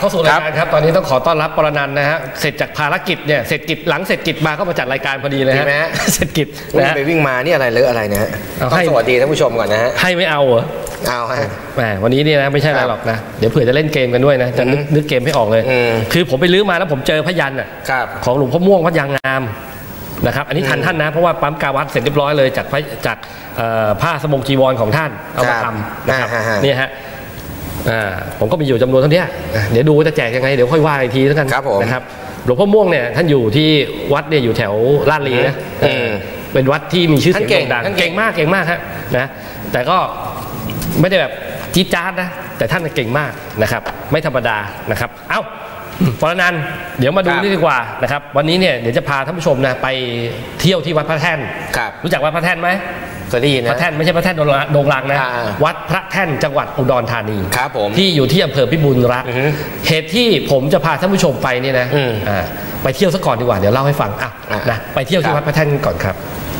าสู่รายการครับตอนนี้ต้องขอต้อนรับปรนันท์นะฮะเสร็จจากภารกิจเนี่ยเสร็จกิจหลังเสร็จกิจมาก็มาจัดรายการพอดีเลยฮะเสร็จกิจนะไปวิ่งมานี่อะไรเลอะอะไรนะฮะต้องสวัสดีท่านผู้ชมก่อนนะฮะให้ไม่เอาเหรอเอาฮะแหมวันนี้เนี่ยนะไม่ใช่อะไรหรอกนะเดี๋ยวเผื่อจะเล่นเกมกันด้วยนะจะนึกเกมให้ออกเลยคือผมไปลื้อมาแล้วผมเจอพยัญชนะของหลวงพ่อม่วงวัดยางงามนะครับอันนี้ทันท่านนะเพราะว่าปั๊มกาวัดเสร็จเรียบร้อยเลยจากผ้าสบงจีวรของท่านเอามาทำนะครับนี่ฮะผมก็มีอยู่จำนวนเท่านี้เดี๋ยวดูจะแจกยังไงเดี๋ยวค่อยว่าอีกทีแล้วกันนะครับหลวงพ่อม่วงเนี่ยท่านอยู่ที่วัดเนี่ยอยู่แถวลาดลีนะเป็นวัดที่มีชื่อเสียงโด่งดังเก่งมากฮะนะแต่ก็ไม่ได้แบบจี๊ดจ๊าดนะแต่ท่านเก่งมากนะครับไม่ธรรมดานะครับเอ้าปรนันท์เดี๋ยวมาดูนี่ดีกว่านะครับวันนี้เนี่ยเดี๋ยวจะพาท่านผู้ชมนะไปเที่ยวที่วัดพระแท่นรู้จักวัดพระแท่นไหมเคยได้ยินนะพระแท่นไม่ใช่พระแท่นโด่งดังนะวัดพระแท่นจังหวัดอุดรธานีครับผมที่อยู่ที่อำเภอพิบูลรักษ์เหตุที่ผมจะพาท่านผู้ชมไปนี่นะไปเที่ยวซะก่อนดีกว่าเดี๋ยวเล่าให้ฟังนะไปเที่ยวที่วัดพระแท่นก่อนครับ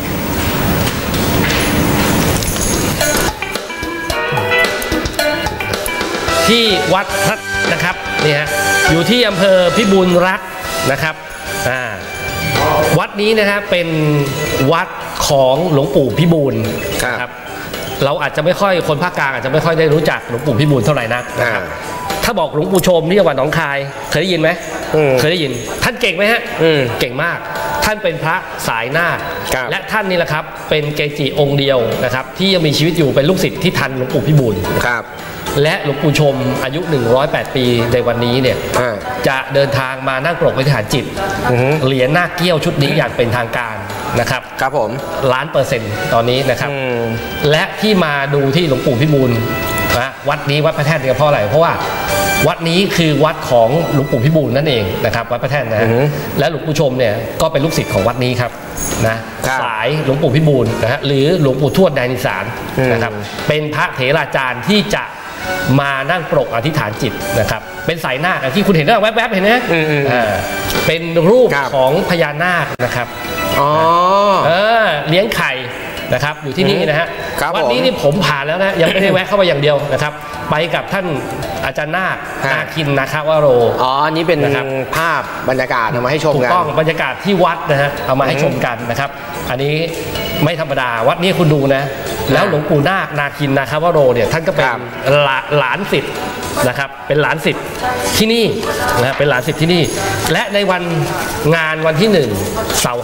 ที่วัดพระนะครับนี่ฮะอยู่ที่อำเภอพิบูลรักษ์นะครับวัดนี้นะครับเป็นวัดของหลวงปู่พิบูลครับเราอาจจะไม่ค่อยคนภาคกลางอาจจะไม่ค่อยได้รู้จักหลวงปู่พิบูลเท่าไหร่นักนะครับถ้าบอกหลวงปู่ชมที่จังหวัดหนองคายเคยได้ยินไหมเคยได้ยินท่านเก่งไหมฮะเก่งมากท่านเป็นพระสายนาคและท่านนี่แหละครับเป็นเกจิองค์เดียวนะครับที่ยังมีชีวิตอยู่เป็นลูกศิษย์ที่ทันหลวงปู่พิบูลและหลวงปู่ชมอายุ108ปีในวันนี้เนี่ยจะเดินทางมานั่งปรกอธิษฐานจิตเหรียญนาคเกี้ยวชุดนี้อย่างเป็นทางการนะครับครับผม 1,000,000%ตอนนี้นะครับและที่มาดูที่หลวงปู่พิบูลวัดนี้วัดพระแท่นเนี่ยเพราะอะไรเพราะว่าวัดนี้คือวัดของหลวงปู่พิบูลนั่นเองนะครับวัดพระแท่นนะและหลวงปู่ชมเนี่ยก็เป็นลูกศิษย์ของวัดนี้ครับนะสายหลวงปู่พิบูลนะฮะหรือหลวงปู่ทวดแดนอีสานนะครับเป็นพระเถราจารย์ที่จะมานั่งปรกอธิษฐานจิตนะครับเป็นสายนาคที่คุณเห็นแล้วแวบๆเห็นไหมเป็นรูปของพญานาคนะครับเลี้ยงไข่นะครับอยู่ที่นี่นะฮะวันนี้นี่ผมผ่านแล้วนะยังไม่ได้แวะเข้าไปอย่างเดียวนะครับไปกับท่านอาจารย์นาคินนาคาวโรอันนี้เป็นภาพบรรยากาศเอามาให้ชมกันถูกต้องบรรยากาศที่วัดนะฮะเอามาให้ชมกันนะครับอันนี้ไม่ธรรมดาวัดนี้คุณดูนะแล้วหลวงปู่นาคินนาคาวโรเนี่ยท่านก็เป็นหลานศิษย์นะครับเป็นหลานศิษย์ที่นี่นะเป็นหลานศิษย์ที่นี่และในวันงานวันที่1เสาร์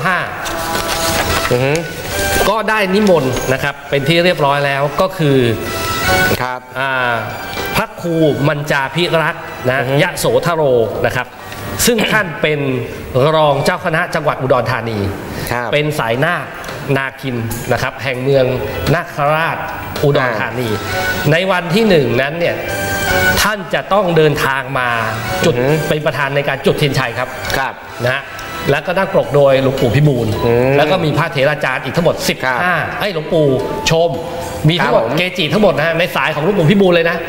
5ก็ได้นิมนต์นะครับเป็นที่เรียบร้อยแล้วก็คือครับพระครูมัญจาภิรักษ์นะยะโสธโรนะครับซึ่งท่านเป็นรองเจ้าคณะจังหวัดอุดรธานีเป็นสายนาคินนะครับแห่งเมืองนาคราชอุดรธานีในวันที่1นั้นเนี่ยท่านจะต้องเดินทางมาจุดเป็นประธานในการจุดเทียนชัยครับนะแล้วก็นั่งปรกโดยหลวงปู่พิบูลแล้วก็มีพระเถราจารย์อีกทั้งหมด15หลวงปู่ชมมีทั้งหมดเกจิทั้งหมดนะในสายของหลวงปู่พิบูลเลยนะ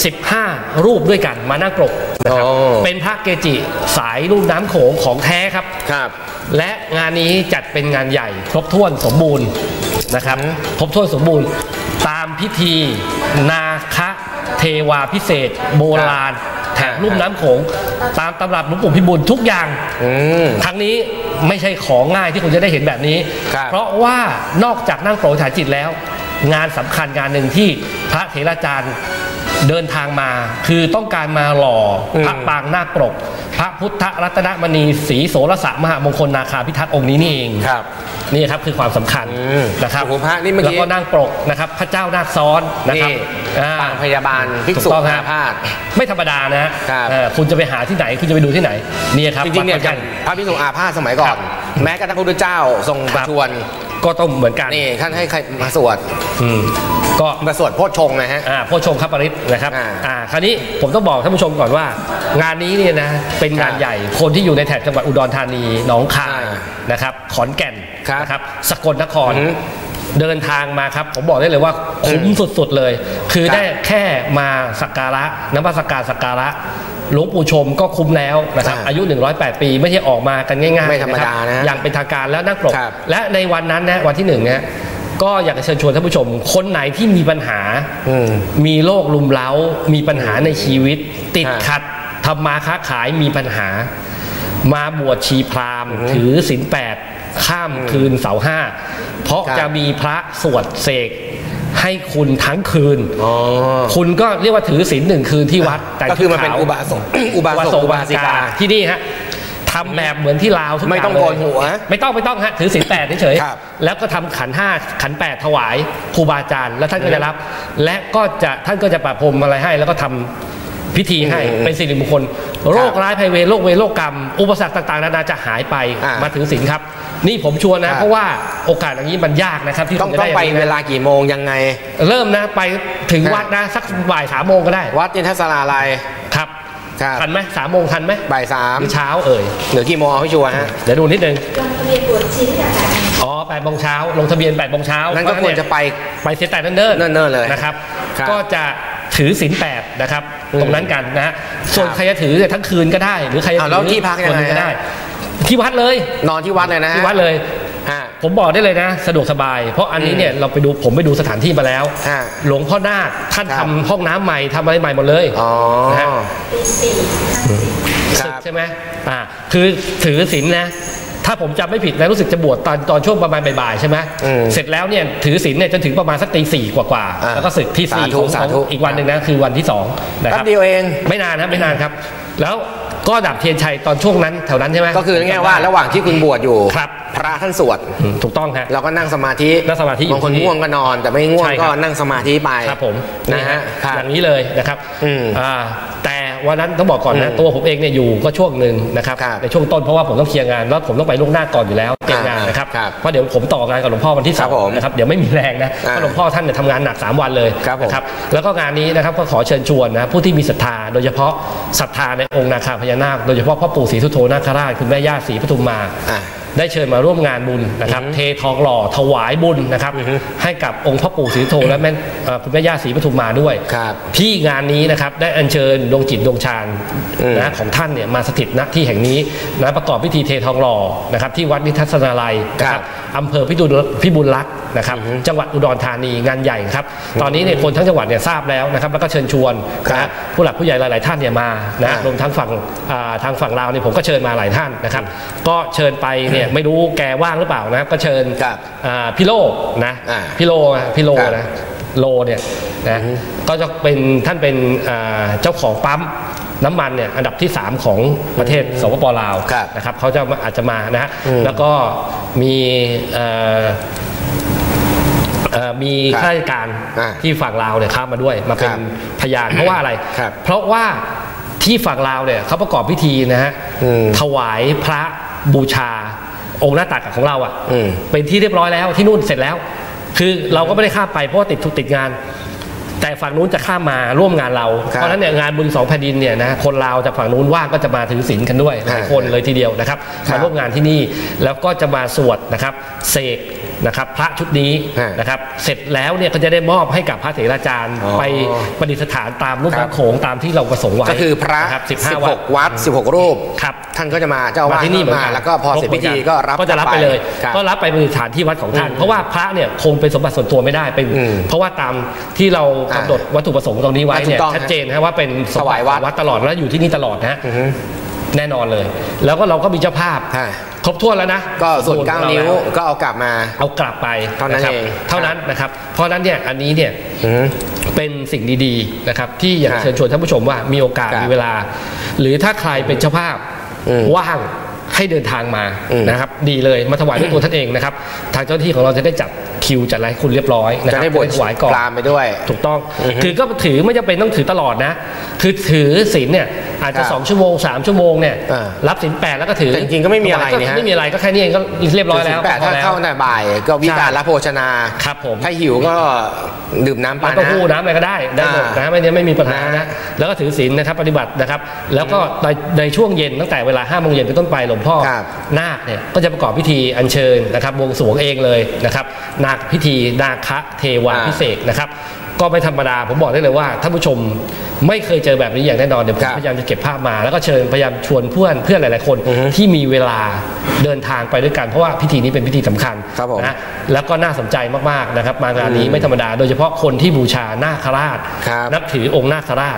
15รูปด้วยกันมานั่งปรกนะครับเป็นพระเกจิสายลุ่มน้ำโขงของแท้ครับและงานนี้จัดเป็นงานใหญ่ครบถ้วนสมบูรณ์นะครับครบถ้วนสมบูรณ์ตามพิธีนาคเทวาพิเศษโบราณแถบลุ่มน้ำโขงตามตำรับหลวงปู่พิบูลทุกอย่างทั้งนี้ไม่ใช่ของง่ายที่คุณจะได้เห็นแบบนี้เพราะว่านอกจากนั่งโปรดฐานจิตแล้วงานสำคัญงานหนึ่งที่พระเถราจารย์เดินทางมาคือต้องการมาหล่อพระปางนาคปรกพระพุทธรัตนมณีศรีโสรสมหามงคลนาคาพิทักษ์องค์นี้นี่เองนี่ครับคือความสำคัญนะครับแล้วก็นั่งปรกนะครับพระเจ้านาคซ้อนนะครับปางพยาบาลภิกษุอาพาธไม่ธรรมดานะคุณจะไปหาที่ไหนคุณจะไปดูที่ไหนนี่ครับจริงๆเนี่ยพระภิกษุอาพาธสมัยก่อนแม้กระทั่งพระพุทธเจ้าทรงประชวรก็ต้องเหมือนกันนี่ท่านให้ใครมาสวดก็มาสวดโพชฌงค์นะฮะโพชฌงค์คัปปริตนะครับคราวนี้ผมต้องบอกท่านผู้ชมก่อนว่างานนี้เนี่ยนะเป็นงานใหญ่คนที่อยู่ในแถบจังหวัดอุดรธานีหนองคายนะครับขอนแก่นนะครับสกลนครเดินทางมาครับผมบอกได้เลยว่าคุ้มสุดๆเลยคือได้แค่มาสักการะนมัสการสักการะหลวงปู่ชมก็คุ้มแล้วนะครับอายุ108ปีไม่ใช่ออกมากันง่ายๆไม่ธรรมดานะอย่างเป็นทางการแล้วนั่งปรกและในวันนั้นนะวันที่1เนี่ยก็อยากจะเชิญชวนท่านผู้ชมคนไหนที่มีปัญหามีโรครุมเร้ามีปัญหาในชีวิตติดขัดทำมาค้าขายมีปัญหามาบวชชีพราหมณ์ถือศีล 8ข้ามคืนเสาร์ 5เพราะจะมีพระสวดเสกให้คุณทั้งคืนคุณก็เรียกว่าถือศีล1 คืนที่วัดแต่ก็คือมันเป็นอุบาสกอุบาสิกาที่นี่ฮะทำแบบเหมือนที่ลาวทุกอย่างเลยไม่ต้องโกนหัวไม่ต้องฮะถือศีล 8เฉยๆแล้วก็ทำขัน 5ขัน 8ถวายครูบาอาจารย์แล้วท่านก็จะรับและก็จะท่านก็จะประพรมอะไรให้แล้วก็ทำพิธีให้เป็นสิริมงคลโรคร้ายภัยเวรโรคเวรโรคกรรมอุปสรรคต่างๆนานาจะหายไปมาถือศีลครับนี่ผมชวนนะเพราะว่าโอกาสอย่างนี้มันยากนะครับที่ต้องไปเวลากี่โมงยังไงเริ่มนะไปถึงวัดนะสักบ่าย 3 โมงก็ได้วัดอินทศาลาลัยครับทันไหม3 โมงทันไหมบ่าย 3 เช้าเหลือกี่โมงพี่ชัวฮะเดี๋ยวดูนิดนึงลงทะเบียนบวชชีตั้งแต่ 8 โมงเช้าลงทะเบียน8 โมงเช้านั่นก็ควรจะไปเสียแต่เนิ่นๆเลยนะครับก็จะถือศีล 8นะครับตรงนั้นกันนะส่วนใครจะถือทั้งคืนก็ได้หรือใครจะถือที่พักยังไงก็ได้ที่วัดเลยนอนที่วัดเลยนะที่วัดเลยผมบอกได้เลยนะสะดวกสบายเพราะอันนี้เนี่ยผมไปดูสถานที่มาแล้วหลวงพ่อนาคท่านทำห้องน้ำใหม่ทำอะไรใหม่หมดเลยนะฮะใช่ไหมคือถือศีลนะถ้าผมจำไม่ผิดนะรู้สึกจะบวชตอนช่วงประมาณบ่ายๆใช่ไหมเสร็จแล้วเนี่ยถือศีลเนี่ยจนถึงประมาณสักตี 4กว่าแล้วก็ศึกที่4ของอีกวันหนึ่งนะคือวันที่2นะครับเดียวเองไม่นานครับแล้วก็ดับเทียนชัยตอนช่วงนั้นแถวนั้นใช่ไหมก็คือง่ายๆว่าระหว่างที่คุณบวชอยู่พระท่านสวดถูกต้องครับเราก็นั่งสมาธิบางคนง่วงก็นอนแต่ไม่ง่วงก็นั่งสมาธิไปครับผมนะฮะอย่างนี้เลยนะครับแต่วันนั้นต้องบอกก่อนนะตัวผมเองเนี่ยอยู่ก็ช่วงหนึ่งนะครับในช่วงต้นเพราะว่าผมต้องเคลียร์งานแล้วผมต้องไปล่วงหน้าก่อนอยู่แล้วเตรียมงานนะครับเพราะเดี๋ยวผมต่องานกับหลวงพ่อวันที่2นะครับเดี๋ยวไม่มีแรงนะเพราะหลวงพ่อท่านเนี่ยทำงานหนัก3 วันเลยนะครับแล้วก็งานนี้นะครับก็ขอเชิญชวนนะผู้ที่มีศรัทธาโดยเฉพาะศรัทธาในองค์นาคาพญานาคโดยเฉพาะพ่อปู่ศรีสุโธนาคราชคุณแม่ย่าศรีปทุมมาได้เชิญมาร่วมงานบุญนะครับเททองหล่อถวายบุญนะครับให้กับองค์พ่อปู่ศรีสุโธและแม่คุณแม่ย่าศรีปทุมมาด้วยที่งานนี้นะครับได้อัญเชิญดวงจิตดวงฌานนะของท่านเนี่ยมาสถิตณที่แห่งนี้นะประกอบพิธีเททองหล่อนะครับที่วัดนิทัศนาลัยนะครับอำเภอพิบูลรักษ์นะครับจังหวัดอุดรธานีงานใหญ่ครับตอนนี้เนี่ยคนทั้งจังหวัดเนี่ยทราบแล้วนะครับแล้วก็เชิญชวนนะผู้หลักผู้ใหญ่หลายๆท่านเนี่ยมานะรวมทั้งฝั่งทางฝั่งลาวเนี่ยผมก็เชิญมาหลายท่านนะครับก็เชิญไปเนี่ยไม่รู้แกว่างหรือเปล่านะก็เชิญพี่โลนะพี่โลนะโลเนี่ยนะก็จะเป็นท่านเป็นเจ้าของปั๊มน้ำมันเนี่ยอันดับที่3ของประเทศสปป.ลาวนะครับเขาจะอาจจะมานะฮะแล้วก็มีข้าราชการที่ฝั่งลาวเนี่ยเข้ามาด้วยมาเป็นพยานเพราะว่าอะไรเพราะว่าที่ฝั่งลาวเนี่ยเขาประกอบพิธีนะฮะถวายพระบูชาองค์หน้าตักของเราเป็นที่เรียบร้อยแล้วที่นู่นเสร็จแล้วคือเราก็ไม่ได้ข้ามไปเพราะว่าติดงานแต่ฝั่งนู้นจะข้ามมาร่วมงานเราเพราะฉะนั้นเนี่ยงานบุญ2 แผ่นดินเนี่ยนะคนลาวจากฝั่งนู้นว่างก็จะมาถือศีลกันด้วยหลายคนเลยทีเดียวนะครับมาร่วมงานที่นี่แล้วก็จะมาสวดนะครับเสกนะครับพระชุดนี้นะครับเสร็จแล้วเนี่ยก็จะได้มอบให้กับพระเถราจารย์ไปประดิษฐานตามรูปน้ำโขงตามที่เราประสงค์ไว้ก็คือพระ16 วัด16 รูปท่านก็จะมาเจ้าอาวาสที่นี่เหมือนกันแล้วก็พอเสร็จพิธีก็จะรับไปเลยก็รับไปประดิษฐานที่วัดของท่านเพราะว่าพระเนี่ยคงเป็นสมบัติส่วนตัวไม่ได้เป็นเพราะว่าตามที่เรากำหนดวัตถุประสงค์ตรงนี้ไว้เนี่ยชัดเจนนะว่าเป็นสมบัติวัดตลอดและอยู่ที่นี่ตลอดนะแน่นอนเลยแล้วก็เราก็มีเจ้าภาพครบถ้วนแล้วนะก็ส่วน9 นิ้วก็เอากลับไปเท่านั้นเองเท่านั้นนะครับเพราะนั้นเนี่ยอันนี้เนี่ยเป็นสิ่งดีๆนะครับที่อยากเชิญชวนท่านผู้ชมว่ามีโอกาสมีเวลาหรือถ้าใครเป็นเจ้าภาพว่างให้เดินทางมานะครับดีเลยมาถวายด้วยตัวท่านเองนะครับทางเจ้าหน้าที่ของเราจะได้จัดคิวจัดอะไรคุณเรียบร้อยนะครับจะได้บวชถวายก่อนไปด้วยถูกต้องถือก็ถือไม่จำเป็นต้องถือตลอดนะคือถือศีลเนี่ยอาจจะ2 ชั่วโมง3 ชั่วโมงเนี่ยรับศีล 8แล้วก็ถือจริงๆก็ไม่มีอะไรนี่ฮะไม่มีอะไรก็แค่นี้เองก็เรียบร้อยแล้วถ้าเข้าในบ่ายก็วิจารณ์โภชนาครับผมถ้าหิวก็ดื่มน้ำปานะก็พูน้ำอะไรก็ได้หมดนะไม่มีปัญหานะแล้วก็ถือศีลนะครับปฏิบัตินะครับแล้วก็ในช่วงเย็นตั้งแต่เวลา5 โมงเย็นเป็นต้นไปหลวงพ่อนาคเนี่ยก็จะประกอบพิธีอัญเชิญนะครับบวงสรวงเองเลยนะครับนาคพิธีนาคเทวาพิเศษนะครับก็ไม่ธรรมดาผมบอกได้เลยว่าท่านผู้ชมไม่เคยเจอแบบนี้อย่างแน่นอนเดี๋ยวผมพยายามจะเก็บภาพมาแล้วก็เชิญพยายามชวนเพื่อนหลายๆคนที่มีเวลาเดินทางไปด้วยกันเพราะว่าพิธีนี้เป็นพิธีสำคัญนะแล้วก็น่าสนใจมากๆนะครับมางานนี้ไม่ธรรมดาโดยเฉพาะคนที่บูชานาคราชนับถือองค์นาคราช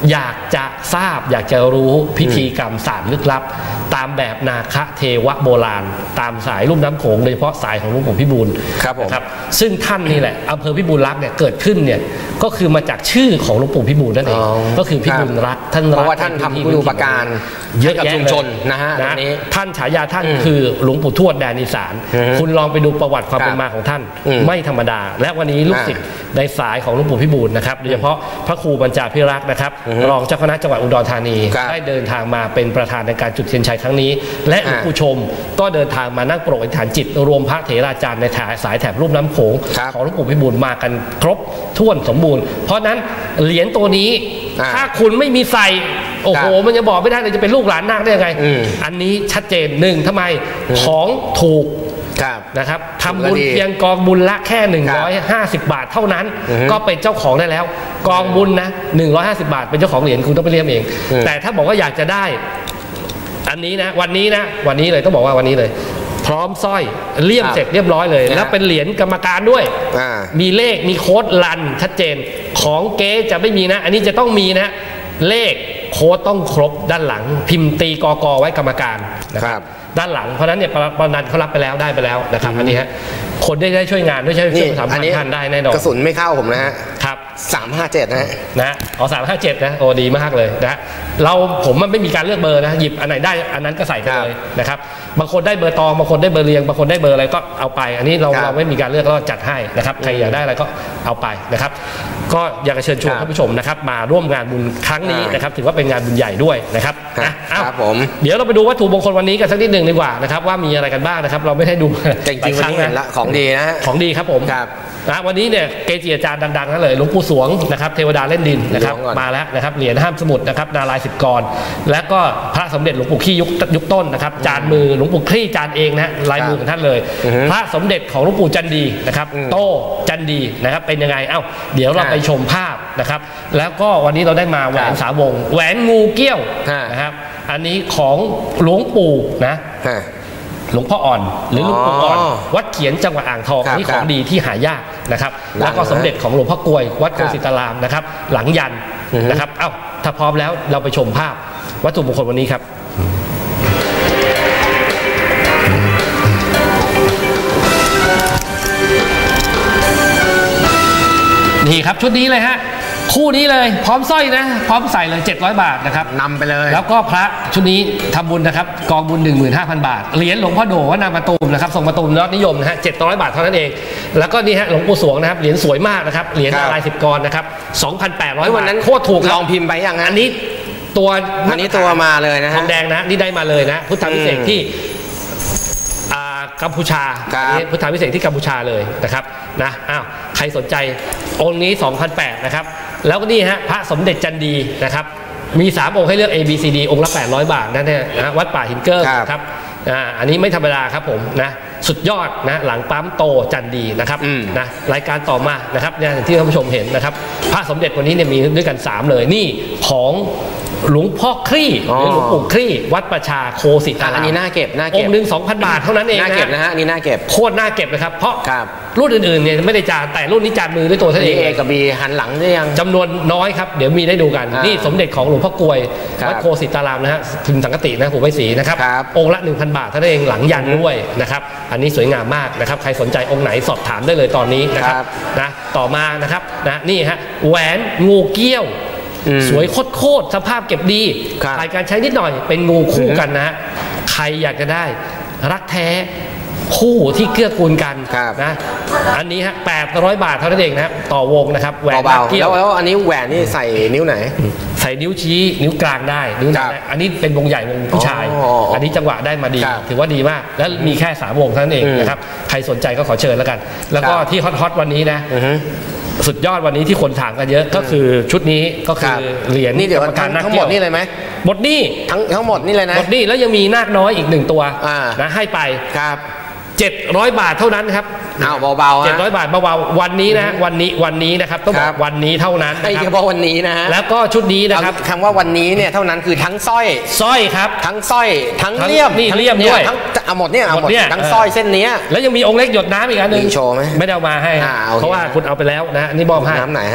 อยากจะทราบอยากจะรู้พิธีกรรมศาสตร์ลึกลับตามแบบนาคเทวโบราณตามสายลุ่มน้ำโขงโดยเฉพาะสายของหลวงปู่พิบูลนะครับซึ่งท่านนี่แหละอำเภอพิบูลรักษ์เนี่ยเกิดขึ้นเนี่ยก็คือมาจากชื่อของหลวงปู่พิบูลนั่นเองก็คือพิบูลรักษ์ท่านเพราะว่าท่านทำคุณูปการเยอะกับชุมชนนะฮะท่านฉายาท่านคือหลวงปู่ทวดแดนอีสานคุณลองไปดูประวัติความเป็นมาของท่านไม่ธรรมดาและวันนี้ลูกศิษย์ในสายของหลวงปู่พิบูลนะครับโดยเฉพาะพระครูบรรจาภิรักษ์นะครับรองเจ้าคณะจังหวัดอุดรธานีได้เดินทางมาเป็นประธานในการจุดเทียนชัยครั้งนี้และผู้ชมก็เดินทางมานั่งโปรดอธิษฐานจิตรวมพระเถราจารย์ในสายแถบลุ่มน้ำโขงของหลวงปู่พิบูลมากันครบถ้วนสมบูรณ์เพราะนั้นเหรียญตัวนี้ถ้าคุณไม่มีใส่โอ้โหมันจะบอกไม่ได้เลยจะเป็นลูกหลานนาคได้ยังไงอันนี้ชัดเจนหนึ่งทำไมของถูกนะครับทำบุญเพียงกองบุญละแค่150 บาทเท่านั้นก็เป็นเจ้าของได้แล้วกองบุญนะ150 บาทเป็นเจ้าของเหรียญคุณต้องไปเลี่ยมเองแต่ถ้าบอกว่าอยากจะได้อันนี้นะวันนี้เลยต้องบอกว่าวันนี้เลยพร้อมสร้อยเลี่ยมเสร็จเรียบร้อยเลยแล้วเป็นเหรียญกรรมการด้วยมีเลขมีโค้ดรันชัดเจนของเก๊จะไม่มีนะอันนี้จะต้องมีนะเลขโค้ดต้องครบด้านหลังพิมพ์ตีกกไว้กรรมการนะครับด้านหลังเพราะนั้นเนี่ยประนันเขารับไปแล้วได้ไปแล้วนะครับอันนี้ฮะคนได้ช่วยงานด้วยช่วยสามพันท่านได้แน่นอนกระสุนไม่เข้าผมนะฮะครับ 357นะเอา357นะโอ้ดีมากเลยนะผมมันไม่มีการเลือกเบอร์นะหยิบอันไหนได้อันนั้นก็ใส่ไปเลยนะครับบางคนได้เบอร์ตองบางคนได้เบอร์เรียงบางคนได้เบอร์อะไรก็เอาไปอันนี้เราไม่มีการเลือกเราจัดให้นะครับใครอยากได้อะไรก็เอาไปนะครับก็อยากจะเชิญชวนท่านผู้ชมนะครับมาร่วมงานบุญครั้งนี้นะครับถือว่าเป็นงานบุญใหญ่ด้วยนะครับครับผมเดี๋ยวเราไปดูวัตถุมงคลวันนี้กันสักนิดหนึ่งดีกว่านะครับว่ามีอะไรกันบ้างนะครับเราไม่ได้ดูจริงๆวันนี้เห็นละของดีนะของดีครับผมนะวันนี้เนี่ยเกจิอาจารย์ดังๆนั่นเลยหลวงปู่สวงนะครับเทวดาเล่นดินนะครับมาแล้วนะครับเหรียญห้ามสมุดนะครับนารายณ์10 กรและก็พระสมเด็จหลวงปู่ขี้ยุคต้นนะครับจานมือหลวงปู่คลี่จานเองนะลายมือของท่านเลยพระสมเด็จของหลวงปู่จันดีนะครับโตจันดีนะครับเป็นยังไงเดี๋ยวเราไปชมภาพนะครับแล้วก็วันนี้เราได้มาแหวนสาวงแหวนงูเกี้ยวนะครับอันนี้ของหลวงปู่นะหลวงพ่ออ่อนหรือหลวงปู่อ่อนวัดเขียนจังหวัดอ่างทองนี่ของดีที่หายากนะครับแล้วก็สมเด็จของหลวงพ่อกลวยวัดโคสิตารามนะครับหลังยันนะครับถ้าพร้อมแล้วเราไปชมภาพวัตถุมงคลวันนี้ครับนี่ครับชุดนี้เลยฮะคู่นี้เลยพร้อมสร้อยนะพร้อมใส่เลย700 บาทนะครับนำไปเลยแล้วก็พระชุดนี้ทำบุญนะครับกองบุญ 15,000 บาทเหรียญหลวงพ่อโดวัดนางมะตูมนะครับทรงมะตูมยอดนิยมนะฮะ700 บาทเท่านั้นเองแล้วก็นี่ฮะหลวงปู่สวงนะครับเหรียญสวยมากนะครับเหรียญลาย10 กรนะครับ 2,800 วันนั้นโคตรถูกลองพิมพ์ไปยังอันนี้ตัวมาเลยนะฮะทองแดงนะนี่ได้มาเลยนะพุทธวิเศษที่กัมพูชาพุทธวิเศษที่กัมพูชาเลยนะครับนะใครสนใจองค์นี้ 2,800 นะครับแล้วก็นี่ฮะพระสมเด็จจันดีนะครับมี3องค์ให้เลือก A B C D องค์ละ800 บาทนั่นเนี่ยนะวัดป่าหินเกิ้งครับอันนี้ไม่ธรรมดาครับผมนะสุดยอดนะหลังปั๊มโตจันดีนะครับนะรายการต่อมานะครับเนี่ยที่ท่านผู้ชมเห็นนะครับพระสมเด็จวันนี้เนี่ยมีด้วยกัน3เลยนี่ของหลวงพ่อคลี่หรือหลวงปู่คลี่วัดประชาโคสิตารามอันนี้น่าเก็บองค์หนึ่ง 2,000 บาทเท่านั้นเองน่าเก็บนะฮะนี่น่าเก็บโคตรน่าเก็บเลยครับเพราะรุ่นอื่นๆเนี่ยไม่ได้จานแต่รุ่นนี้จานมือด้วยตัวท่านเอง A กับ B หันหลังได้ยังจำนวนน้อยครับเดี๋ยวมีได้ดูกันนี่สมเด็จของหลวงพ่อกลวยวัดโคสิตารามนะฮะพิมพ์สังกตินะปู่ใบศรีนะครับองค์ละ 1,000 บาทเท่านั้นเองหลังยันด้วยนะครับอันนี้สวยงามมากนะครับใครสนใจองค์ไหนสอบถามได้เลยตอนนี้นะครับนะต่อมานะครับนะนี่ฮะแหวนงูเกี้ยวสวยโคตรสภาพเก็บดีรายการใช้นิดหน่อยเป็นงูคู่กันนะฮะใครอยากจะได้รักแท้คู่ที่เกื้อกูลกันนะอันนี้ฮะ800 บาทเท่านั้นเองนะต่อวงนะครับแหวนเกี้ยวแล้วอันนี้แหวนนี่ใส่นิ้วไหนใส่นิ้วชี้นิ้วกลางได้นิ้วไหนอันนี้เป็นวงใหญ่วงผู้ชายอันนี้จังหวะได้มาดีถือว่าดีมากแล้วมีแค่3 วงเท่านั้นเองนะครับใครสนใจก็ขอเชิญแล้วกันแล้วก็ที่ฮอตวันนี้นะสุดยอดวันนี้ที่คนถามกันเยอะก็คือชุดนี้ก็คือเหรียญนี่เดี๋ยวทั้งหมดนี่เลยไหมหมดนี่ทั้งหมดนี่เลยนะหมดนี่แล้วยังมีนาคน้อยอีก1 ตัวนะให้ไปครับ 700 บาทเท่านั้นครับเบาๆ 700 บาทเบาๆวันนี้นะวันนี้นะครับต้องบอกวันนี้เท่านั้นให้เฉพาะวันนี้นะฮะแล้วก็ชุดนี้นะครับคำว่าวันนี้เนี่ยเท่านั้นคือทั้งสร้อยครับทั้งสร้อยทั้งเลี่ยมนี่เลี่ยมด้วยทั้งหมดเนี่ยทั้งสร้อยเส้นนี้แล้วยังมีองค์เล็กหยดน้ำอีกอันนึงโชว์ไหมไม่ได้เอามาให้เพราะว่าคุณเอาไปแล้วนะนี่บอมให้น้ำไหนฮะ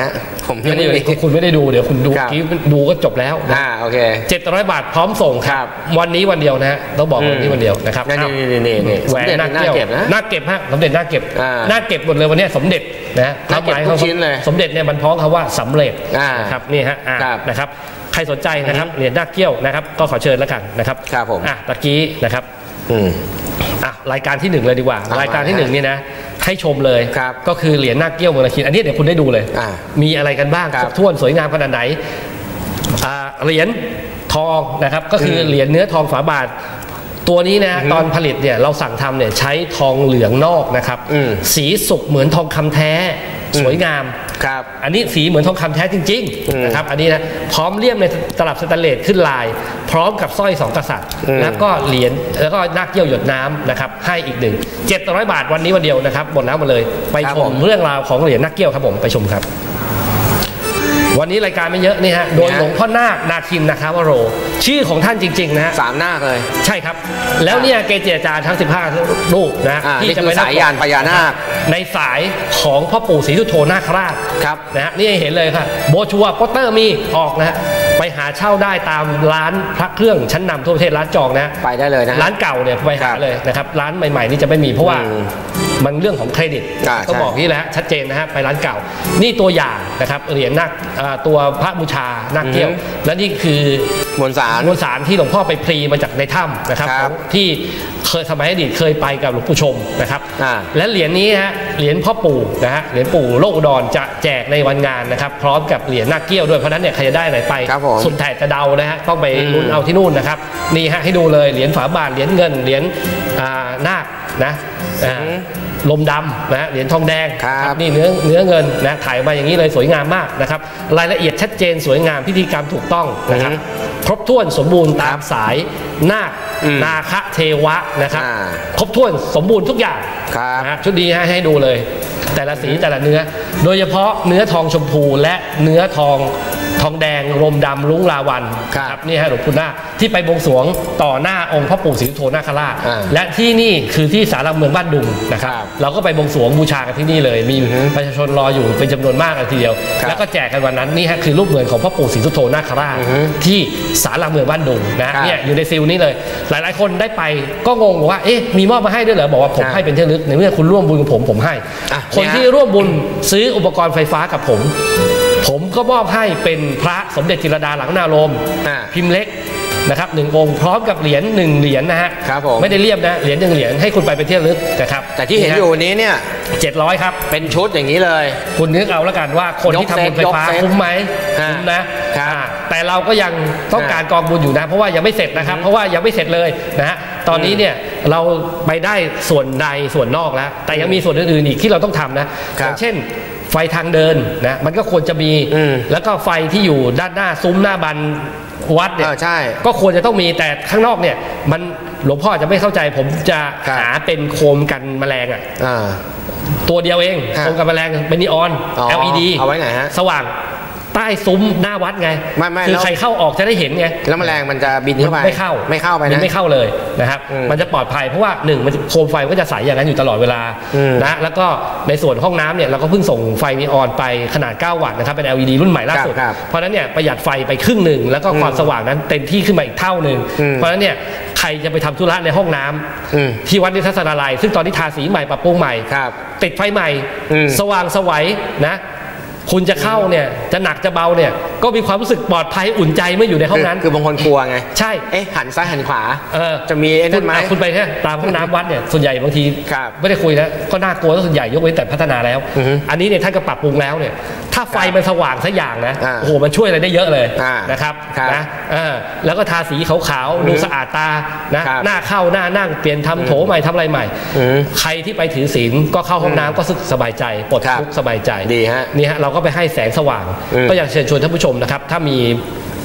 ผมยังไม่มีคุณไม่ได้ดูเดี๋ยวคุณดูกี้ดูก็จบแล้วโอเค 700 บาทพร้อมส่งครับวันนี้วันเดียวนะฮะต้องบอกวันนี้วันเดียวนะครับนี่แหวนหน้าเก็บนะหน้าเก็บฮะสมเด็จหน้าเก็บหมดเลยวันนี้สมเด็จนะหน้าเก็บทุกชิ้นเลยสมเด็จเนี่ยมันพ้องคำว่าสำเร็จนะครับนี่ฮะนะครับใครสนใจนะครับเหรียญหน้าเกี้ยวนะครับก็ขอเชิญแล้วกันนะครับครับผมตะกี้นะครับรายการที่1เลยดีกว่ารายการที่1นี่นะให้ชมเลยก็คือเหรียญหน้าเกี้ยวเมืองนาคินอันนี้เดี๋ยวคุณได้ดูเลยมีอะไรกันบ้างครบถ้วนสวยงามขนาดไหนเหรียญทองนะครับก็คือเหรียญเนื้อทองฝาบาทตัวนี้นะตอนผลิตเนี่ยเราสั่งทำเนี่ยใช้ทองเหลืองนอกนะครับสีสุกเหมือนทองคำแท้สวยงามครับอันนี้สีเหมือนทองคำแท้จริงๆนะครับอันนี้นะพร้อมเลี่ยมในตลับสแตนเลสขึ้นลายพร้อมกับสร้อย2กษัตริย์แล้วก็เหรียญแล้วก็หน้าเกี้ยวหยดน้ำนะครับให้อีก700 บาทวันนี้วันเดียวนะครับหมดแล้วหมดเลยไปชมเรื่องราวของเหรียญหน้าเกี้ยวครับผมไปชมครับวันนี้รายการไม่เยอะนี่ฮะโดยหลวงพ่อนาคนาคินนะครับวโรชื่อของท่านจริงๆนะฮะ 3 นาคเลยใช่ครับแล้วเนี่ยเกจิอาจารย์ทั้ง15รูปนะที่จะไปสายยานพญานาคในสายของพ่อปู่ศรีสุโธนาคราชครับนะฮะนี่เห็นเลยค่ะโบชัวโปสเตอร์มีออกนะฮะไปหาเช่าได้ตามร้านพระเครื่องชั้นนำทั่วประเทศร้านจองนะไปได้เลยนะร้านเก่าเนี่ยไปหาเลยนะครับร้านใหม่ๆนี่จะไม่มีเพราะว่ามันเรื่องของเครดิตก็บอกนี่แหละชัดเจนนะฮะไปร้านเก่านี่ตัวอย่างนะครับเหรียญนาคตัวพระบูชานาคเกี้ยวและนี่คือมวลสารที่หลวงพ่อไปพรีมาจากในถ้ำนะครับที่เคยสมัยอดีตเคยไปกับหลวงปู่ชมนะครับและเหรียญนี้ฮะเหรียญพ่อปู่นะฮะเหรียญปู่โลกอุดรจะแจกในวันงานนะครับพร้อมกับเหรียญนาคเกี้ยวด้วยเพราะนั้นเนี่ยใครจะได้ไหนไปสุดแท้จะเดานะฮะต้องไปลุ้นเอาที่นู่นนะครับนี่ฮะให้ดูเลยเหรียญฝาบาทเหรียญเงินเหรียญนาคนะลมดำนะเหรียญทองแดงนี่เนื้อเงินนะถ่ายมาอย่างนี้เลยสวยงามมากนะครับรายละเอียดชัดเจนสวยงามพิธีกรรมถูกต้องนะครับครบถ้วนสมบูรณ์ตามสายนาคนาคเทวะนะครับครบถ้วนสมบูรณ์ทุกอย่างนะชุดนี้ให้ดูเลยแต่ละสีแต่ละเนื้อโดยเฉพาะเนื้อทองชมพูและเนื้อทองแดงลมดำลุ้งลาวันครับนี่ฮะหลวงปู่นาคที่ไปบวงสรวงต่อหน้าองค์พ่อปู่ศรีสุโธนาคราชและที่นี่คือที่ศาลหลักเมืองบ้านดุงนะครับเราก็ไปบวงสรวงบูชากันที่นี่เลยมีประชาชนรออยู่เป็นจำนวนมากเลยทีเดียวแล้วก็แจกกันวันนั้นนี่ฮะคือรูปเหมือนของพ่อปู่ศรีสุโธนาคราชที่ศาลหลักเมืองบ้านดุงนะเนี่ยอยู่ในซิลนี้เลยหลายๆคนได้ไปก็งงว่าเอ๊ะมีมอบมาให้ด้วยเหรอบอกว่าผมให้เป็นที่ระลึกในเมื่อคุณร่วมบุญกับผมให้คนที่ร่วมบุญซื้ออุปกรณ์ไฟฟ้ากับผมก็มอบให้เป็นพระสมเด็จจิรดาหลังนารมพิมพ์เล็กนะครับ1 องค์พร้อมกับเหรียญ1 เหรียญนะฮะไม่ได้เรียบนะเหรียญ1 เหรียญให้คุณไปเป็นที่ระลึกนะครับแต่ที่เห็นอยู่นี้เนี่ย 700ครับเป็นชุดอย่างนี้เลยคุณนึกเอาแล้วกันว่าคนที่ทำบุญไฟฟ้าคุ้มไหมคุ้มนะแต่เราก็ยังต้องการกองบุญอยู่นะเพราะว่ายังไม่เสร็จนะครับเพราะว่ายังไม่เสร็จเลยนะฮะตอนนี้เนี่ยเราไปได้ส่วนใดส่วนนอกแล้วแต่ยังมีส่วนอื่นๆอีกที่เราต้องทำนะอย่างเช่นไฟทางเดินนะมันก็ควรจะมีแล้วก็ไฟที่อยู่ด้านหน้าซุ้มหน้าบันวัดเนี่ยก็ควรจะต้องมีแต่ข้างนอกเนี่ยมันหลวงพ่อจะไม่เข้าใจผมจะหาเป็นโคมกันแมลงตัวเดียวเองโคมกันแมลงเป็นนีออน LED เอาไว้ไหนฮะสว่างใต้ซุ้มหน้าวัดไงคือใครเข้าออกจะได้เห็นไงแล้วแมลงมันจะบินเข้าไปไม่เข้าไปนะไม่เข้าเลยนะครับมันจะปลอดภัยเพราะว่า1มันโคมไฟก็จะใสอย่างนั้นอยู่ตลอดเวลานะแล้วก็ในส่วนห้องน้ำเนี่ยเราก็เพิ่งส่งไฟนีออนไปขนาด9 วัตต์นะครับเป็น LED รุ่นใหม่ล่าสุดเพราะนั้นเนี่ยประหยัดไฟไปครึ่งหนึ่งแล้วก็ความสว่างนั้นเต็มที่ขึ้นมาอีกเท่านึงเพราะนั้นเนี่ยใครจะไปทำธุระในห้องน้ำที่วัดนิทัศนาลัยซึ่งตอนนี้ทาสีใหม่ปรับปรุงใหม่ติดไฟใหม่สว่างสวัยนะคุณจะเข้าเนี่ยจะหนักจะเบาเนี่ยก็มีความรู้สึกปลอดภัยอุ่นใจเมื่ออยู่ในห้องนั้นคือบางคนกลัวไงใช่หันซ้ายหันขวาจะมีนั่นไหมคุณไปแค่ตามห้องน้ำวัดเนี่ยส่วนใหญ่บางทีไม่ได้คุยแล้วก็น่ากลัวส่วนใหญ่ยกเว้นแต่พัฒนาแล้วอันนี้เนี่ยท่านก็ปรับปรุงแล้วเนี่ยถ้าไฟมันสว่างสักอย่างนะโอ้โหมันช่วยอะไรได้เยอะเลยนะครับนะแล้วก็ทาสีขาวๆดูสะอาดตานะหน้าเข้าหน้านั่งเปลี่ยนทำโถใหม่ทำอะไรใหม่ใครที่ไปถือศีลก็เข้าห้องน้ำก็สบายใจปลดทุกข์สบายใจดีฮะนี่ฮะเราก็ไปให้แสงสว่างก็อยากเชิญชวนท่านผู้ชมนะครับถ้ามี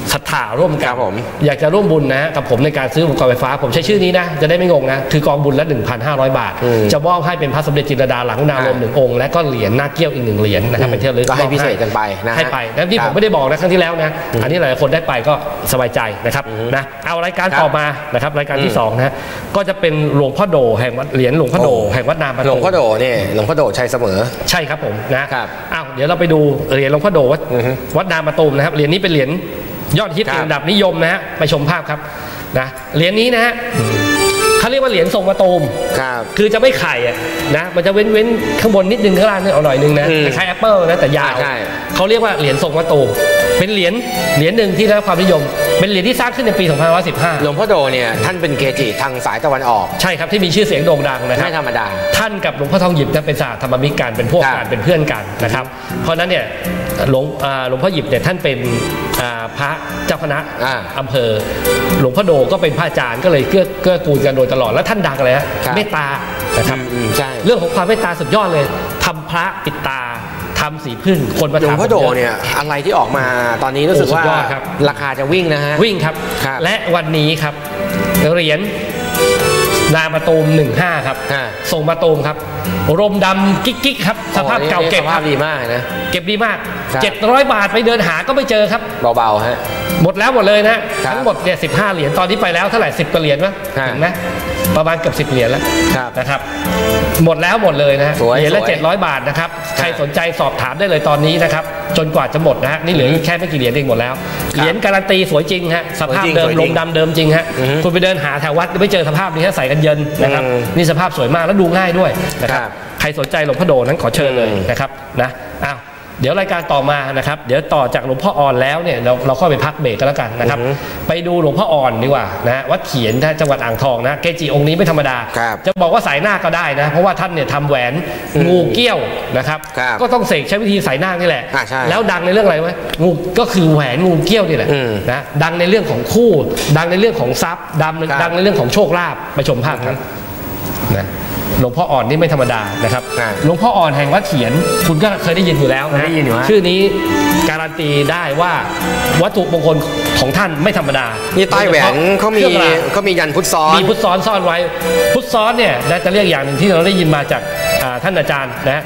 ศรัทธาร่วมกันอยากจะร่วมบุญนะกับผมในการซื้ออุปกรณ์ไฟฟ้าผมใช้ชื่อนี้นะจะได้ไม่งงนะคือกองบุญละ 1,500 บาทจะมอบให้เป็นพระสมเด็จจิตรลดาหลังนารมณ์1 องค์และก็เหรียญหน้าเกี้ยวอีก1 เหรียญนะครับเป็นที่ระลึกก็ให้พิเศษกันไปนะให้ไปแล้วที่ผมไม่ได้บอกนะครั้งที่แล้วนะอันนี้หลายคนได้ไปก็สบายใจนะครับนะเอารายการต่อมานะครับรายการที่2นะก็จะเป็นหลวงพ่อโดแห่งวัดเหรียญหลวงพ่อโดแห่งวัดนาประตูหลวงพ่อโดเนี่ยหลวงพ่อโดชัยเสมอใช่ครับผมนะครับอ้าวเดี๋ยวเราไปดูเหรียญหลวงพ่อโดวัดนาประตูนะครับเหรียญนี้เป็นเหรียญยอดฮิตอันดับนิยมนะฮะไปชมภาพครับนะเหรียญนี้นะฮะเขาเรียกว่าเหรียญทรงมะตูมคือจะไม่ไข่อะนะมันจะเว้นข้างบนนิดนึงข้างล่างเอาหน่อยนึงนะคล้ายแอปเปิลนะแต่ยาวเขาเรียกว่าเหรียญทรงมะตูมเป็นเหรียญหนึ่งที่ได้รับความนิยมเป็นเหรียญที่สร้างขึ้นในปี 2515 หลวงพ่อโดเนี่ยท่านเป็นเกจิทางสายตะวันออกใช่ครับที่มีชื่อเสียงโด่งดังนะครับไม่ธรรมดาท่านกับหลวงพ่อทองหยิบจะเป็นสหธรรมมิตรกันเป็นพวกกันเป็นเพื่อนกันนะครับเพราะนั้นเนี่ยหลวงพ่อหยิบเนี่ยท่านเป็นพระเจ้าคณะอำเภอหลวงพ่อโดก็เป็นพระอาจารย์ก็เลยเกื้อกูลกันโดยตลอดแล้วท่านดังอะไรฮะเมตตานะครับเรื่องของความเมตตาสุดยอดเลยทำพระปิดตาทำสีพึ่งคนมาทำหลวงพ่อโดเนี่ยอะไรที่ออกมาตอนนี้รู้สึกว่าราคาจะวิ่งนะฮะวิ่งครับและวันนี้ครับเหรียญนามาตูม15ครับส่งมาตูมครับรมดำกิ๊กครับสภาพเก่าเก็บครับดีมากนะเก็บดีมาก700 บาทไปเดินหาก็ไม่เจอครับเบาๆฮะหมดแล้วหมดเลยนะทั้งหมดเนี่ย15 เหรียญตอนนี้ไปแล้วเท่าไหร่10 กว่าเหรียญมั้ยเห็นไหมประมาณเกือบ10 เหรียญแล้วนะครับหมดแล้วหมดเลยนะเหรียญละ700 บาทนะครับใครสนใจสอบถามได้เลยตอนนี้นะครับจนกว่าจะหมดนะฮะนี่เหลือแค่ไม่กี่เหรียญเองหมดแล้วเหรียญการันตีสวยจริงฮะสภาพเดิมลมดำเดิมจริงฮะคุณไปเดินหาแถววัดไม่เจอสภาพนี้ใส่กันเยินนะครับนี่สภาพสวยมากแล้วดูง่ายด้วยนะครับใครสนใจหลวงพ่อโดนั้นขอเชิญเลยนะครับนะอ้าวเดี๋ยวรายการต่อมานะครับเดี๋ยวต่อจากหลวงพ่ออ่อนแล้วเนี่ยเราก็ไปพักเบรกกันแล้วกันนะครับไปดูหลวงพ่ออ่อนดีกว่านะวัดเขียนจังหวัดอ่างทองนะเกจิองค์นี้ไม่ธรรมดาจะบอกว่าสายหน้าก็ได้นะเพราะว่าท่านเนี่ยทำแหวนงูเกี้ยวนะครับก็ต้องเสกใช้วิธีสายหน้านี่แหละแล้วดังในเรื่องอะไรไหมงูก็คือแหวนงูเกี้ยวนี่แหละนะดังในเรื่องของคู่ดังในเรื่องของทรัพย์ดังในเรื่องของโชคลาภไปชมภาพครับนะหลวงพ่ออ่อนนี่ไม่ธรรมดานะครับหลวงพ่ออ่อนแห่งวัดเขียนคุณก็เคยได้ยินอยู่แล้วนะชื่อนี้การันตีได้ว่าวัตถุมงคลของท่านไม่ธรรมดานี่ใต้แหวนเขามียันพุทธซ้อนมีพุทธซ้อนซ่อนไว้พุทธซ้อนเนี่ยจะเรียกอย่างหนึ่งที่เราได้ยินมาจากท่านอาจารย์นะ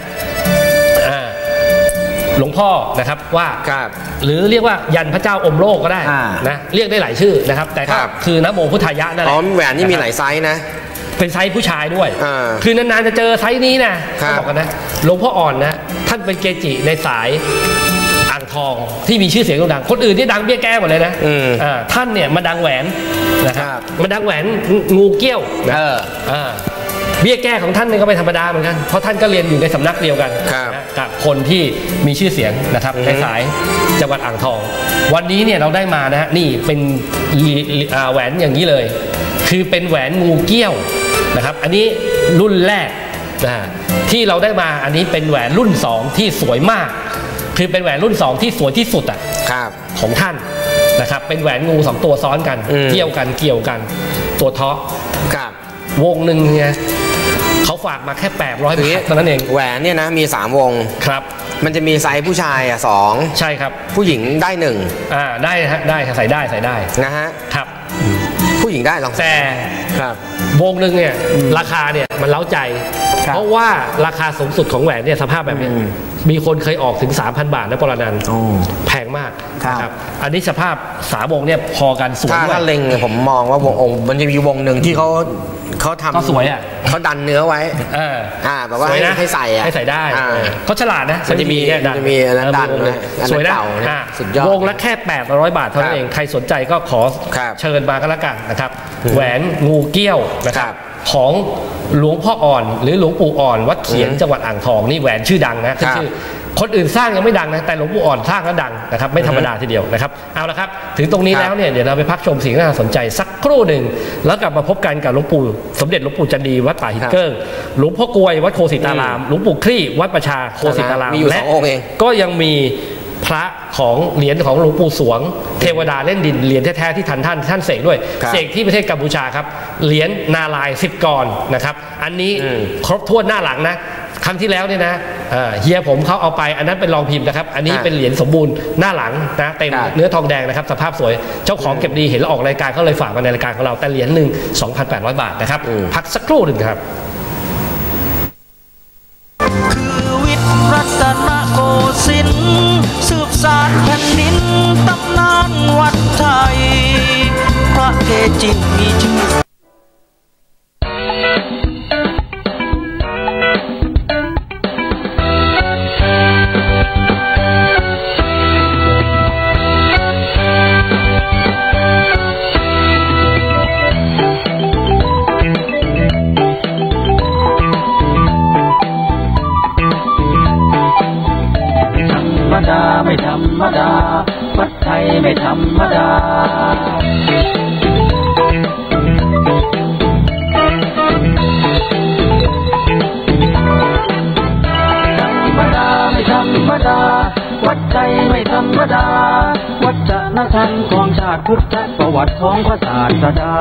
หลวงพ่อนะครับว่าหรือเรียกว่ายันพระเจ้าอมโลกก็ได้นะเรียกได้หลายชื่อนะครับแต่ก็คือนะโมพุทธายะนั่นแหละแหวนนี่มีหลายไซส์นะเป็นไซส์ผู้ชายด้วยคือนานๆจะเจอไซส์นี้นะเขาบอกกันนะหลวงพ่ออ่อนนะท่านเป็นเกจิในสายอ่างทองที่มีชื่อเสียงโด่งดังคนอื่นที่ดังเบี้ยแก้หมดเลยนะท่านเนี่ยมาดังแหวนนะครับมาดังแหวนงูเกี้ยวนะเบี้ยแก้ของท่านนี่ก็ไม่ธรรมดาเหมือนกันเพราะท่านก็เรียนอยู่ในสำนักเดียวกันกับคนที่มีชื่อเสียงนะครับในสายจังหวัดอ่างทองวันนี้เนี่ยเราได้มานะฮะนี่เป็นแหวนอย่างนี้เลยคือเป็นแหวนงูเกี้ยวนะครับอันนี้รุ่นแรกนะที่เราได้มาอันนี้เป็นแหวนรุ่น2ที่สวยมากคือเป็นแหวนรุ่น2ที่สวยที่สุดอ่ะของท่านนะครับเป็นแหวนงู2ตัวซ้อนกันเกี่ยวกันตัวเทาะวงหนึ่งเนี่ยเขาฝากมาแค่800 บาทเท่านั้นเองแหวนเนี่ยนะมี3วงครับมันจะมีไซส์ผู้ชาย2 ใช่ครับผู้หญิงได้ 1ได้ฮะได้ใส่ได้นะฮะครับผู้หญิงได้ลองแต่ครับวงหนึ่งเนี่ยราคาเนี่ยมันเล้าใจเพราะว่าราคาสูงสุดของแหวนเนี่ยสภาพแบบนี้มีคนเคยออกถึง 3,000 บาทนะปรนันท์แพงมากครับอันนี้สภาพ3 วงเนี่ยพอกันสวยถ้าเล็งผมมองว่าวงองค์มันจะมีวงหนึ่งที่เขาทำก็สวยอ่ะเขาดันเนื้อไว้แบบว่าให้ใส่ได้เขาฉลาดนะมันจะมีดันสวยนะสุดยอดวงละแค่800 บาทเท่านั้นเองใครสนใจก็ขอเชิญมาก็แล้วกันนะครับแหวนงูเกี้ยวนะครับของหลวงพ่ออ่อนหรือหลวงปู่อ่อนวัดเขียนจังหวัดอ่างทองนี่แหวนชื่อดังนะชื่อคนอื่นสร้างยังไม่ดังนะแต่หลวงปู่อ่อนสร้างแล้วดังนะครับไม่ธรรมดาทีเดียวนะครับเอาละครับถึงตรงนี้แล้วเนี่ยเดี๋ยวเราไปพักชมสิ่งที่น่าสนใจสักครู่หนึ่งแล้วกลับมาพบกันกับหลวงปู่สมเด็จหลวงปู่จันดีวัดป่าหินเกิ้งหลวงพ่อกวยวัดโคสิตารามหลวงปู่คลี่วัดประชาโคสิตารามและก็ยังมีพระของเหรียญของหลวงปู่สวงเทวดาเล่นดินเหรียญแท้ๆที่ท่านเสกด้วยเสกที่ประเทศกัมพูชาครับเหรียญนารายณ์10 กรนะครับอันนี้ครบถ้วนหน้าหลังนะครั้งที่แล้วเนี่ยนะเฮียผมเขาเอาไปอันนั้นเป็นรองพิมพ์นะครับอันนี้เป็นเหรียญสมบูรณ์หน้าหลังนะเต็มเนื้อทองแดงนะครับสภาพสวยเจ้าของเก็บดีเห็นแล้วออกรายการเขาเลยฝากมาในรายการของเราแต่เหรียญหนึ่ง 2,800 บาทนะครับพักสักครู่หนึ่งครับคือวิทย์รัตนโกสินทร์สืบสานแผ่นดินตำนานวัดไทยพระเกจิมีชื่อไม่ธรรมดาวัดไทยไม่ธรรมดาไม่ธรรมดาวัดไทยไม่ธรรมดาวัฒนธรรมของชาติพุทธประวัติของพระศาสดา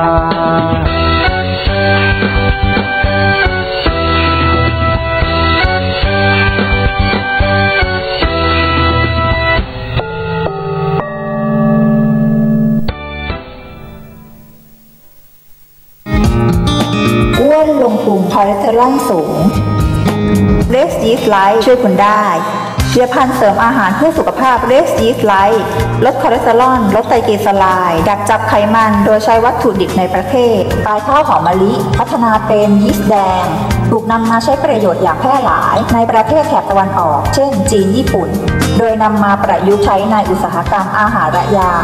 ลงกลุ่มคอเลสเตอรอลสูงเรสยีสต์ไลท์ช่วยคุณได้ผลิตภัณฑ์เสริมอาหารเพื่อสุขภาพเรสยีสต์ไลท์ลดคอเลสเตอรอลลดไตรกลีเซอไรด์ดักจับไขมันโดยใช้วัตถุดิบในประเทศปลายข้าวหอมมะลิพัฒนาเป็นยีสต์แดงถูกนำมาใช้ประโยชน์อย่างแพร่หลายในประเทศแถบตะวันออกเช่นจีนญี่ปุ่นโดยนำมาประยุกต์ใช้ในอุตสาหกรรมอาหารและยา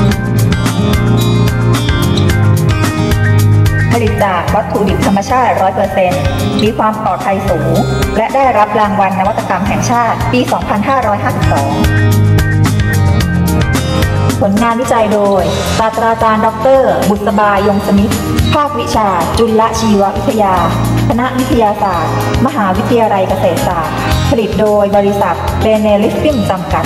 ผลิตจากวัตถุดิบธรรมชาติ 100% มีความปลอดภัยสูงและได้รับรางวัลนวัตกรรมแห่งชาติปี 2552 ผลงานวิจัยโดยศาสตราจารย์ดร.บุษบายงสมิทธิ์ภาควิชาจุลชีววิทยาคณะวิทยาศาสตร์มหาวิทยาลัยเกษตรศาสตร์ผลิตโดยบริษัทเบเนลิฟฟิ่งจำกัด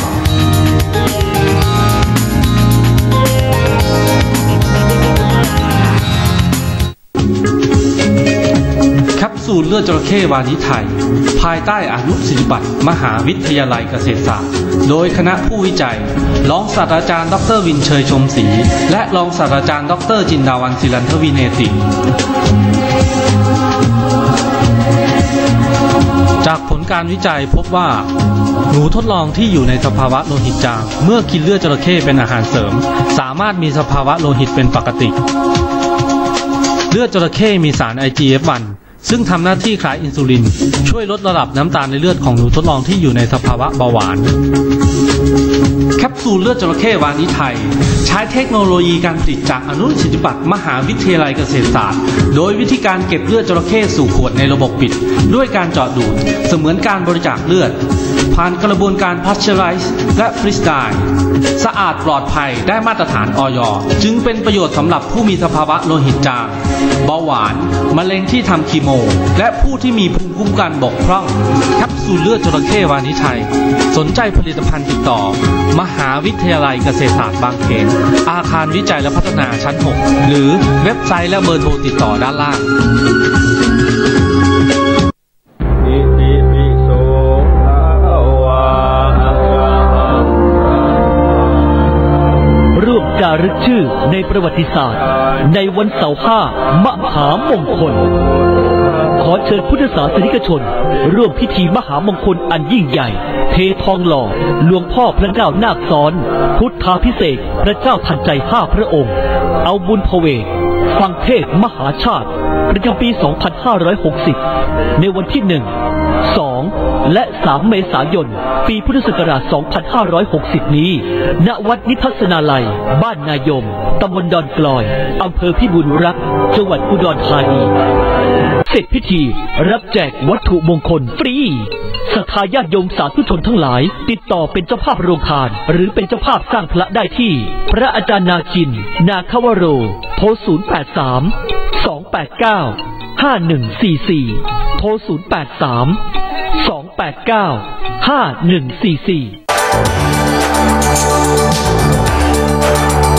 แคปซูลเลือดจระเข้วานิชไทยภายใต้อนุสิทธิบัตรมหาวิทยาลัยเกษตรศาสตร์โดยคณะผู้วิจัยรองศาสตราจารย์ดร.วินเชยชมศรีและรองศาสตราจารย์ดร.จินดาวันศิลันทวิเนติจากผลการวิจัยพบว่าหนูทดลองที่อยู่ในสภาวะโลหิตจางเมื่อกินเลือดจระเข้เป็นอาหารเสริมสามารถมีสภาวะโลหิตเป็นปกติเลือดจระเข้มีสาร IGF-1 ซึ่งทำหน้าที่คล้ายอินซูลินช่วยลดระดับน้ำตาลในเลือดของหนูทดลองที่อยู่ในสภาวะเบาหวานแคปซูลเลือดจระเข้วานิชไทยใช้เทคโนโลยีการผลิตจากอนุสิทธิบัตรมหาวิทยาลัยเกษตรศาสตร์โดยวิธีการเก็บเลือดจระเข้สู่ขวดในระบบปิดด้วยการเจาะดูดเสมือนการบริจาคเลือดผ่านกระบวนการพาสเจอไรซ์และฟรีสไตล์สะอาดปลอดภัยได้มาตรฐานอย.จึงเป็นประโยชน์สำหรับผู้มีสภาวะโลหิตจางเบาหวานมะเร็งที่ทำคีโมและผู้ที่มีภูมิคุ้มกันบกพร่องแคปซูลเลือดจระเข้วานิชไทยสนใจผลิตภัณฑ์ติดต่อมหาวิทยาลัยเกษตรศาสตร์บางเขนอาคารวิจัยและพัฒนาชั้น 6 หรือเว็บไซต์และเบอร์โทรติดต่อด้านล่างร่วมจารึกชื่อในประวัติศาสตร์ในวันเสาร์5 มหามงคลขอเชิญพุทธศาสนิกชนร่วมพิธีมหามงคลอันยิ่งใหญ่เททองหล่อหลวงพ่อพระเจ้านาคซ้อนพุทธาภิเษกพระเจ้าทันใจ5 พระองค์เอาบุญพเวทฟังเทศมหาชาติประจำปี 2560 ในวันที่ 1, 2 และ 3 เมษายน ปีพุทธศักราช 2560 นี้ ณ วัดนิทัศนาลัย บ้านนายม ตำบลดอนกลอย อำเภอพิบูลรักษ์ จังหวัดอุดรธานี เสร็จพิธีรับแจกวัตถุมงคลฟรีศรัทธาญาติโยมสาธุชนทั้งหลายติดต่อเป็นเจ้าภาพโรงทานหรือเป็นเจ้าภาพสร้างพระได้ที่พระอาจารย์นาคิน นาคาวโรโทร 083-289-5144 โทร 083-289-5144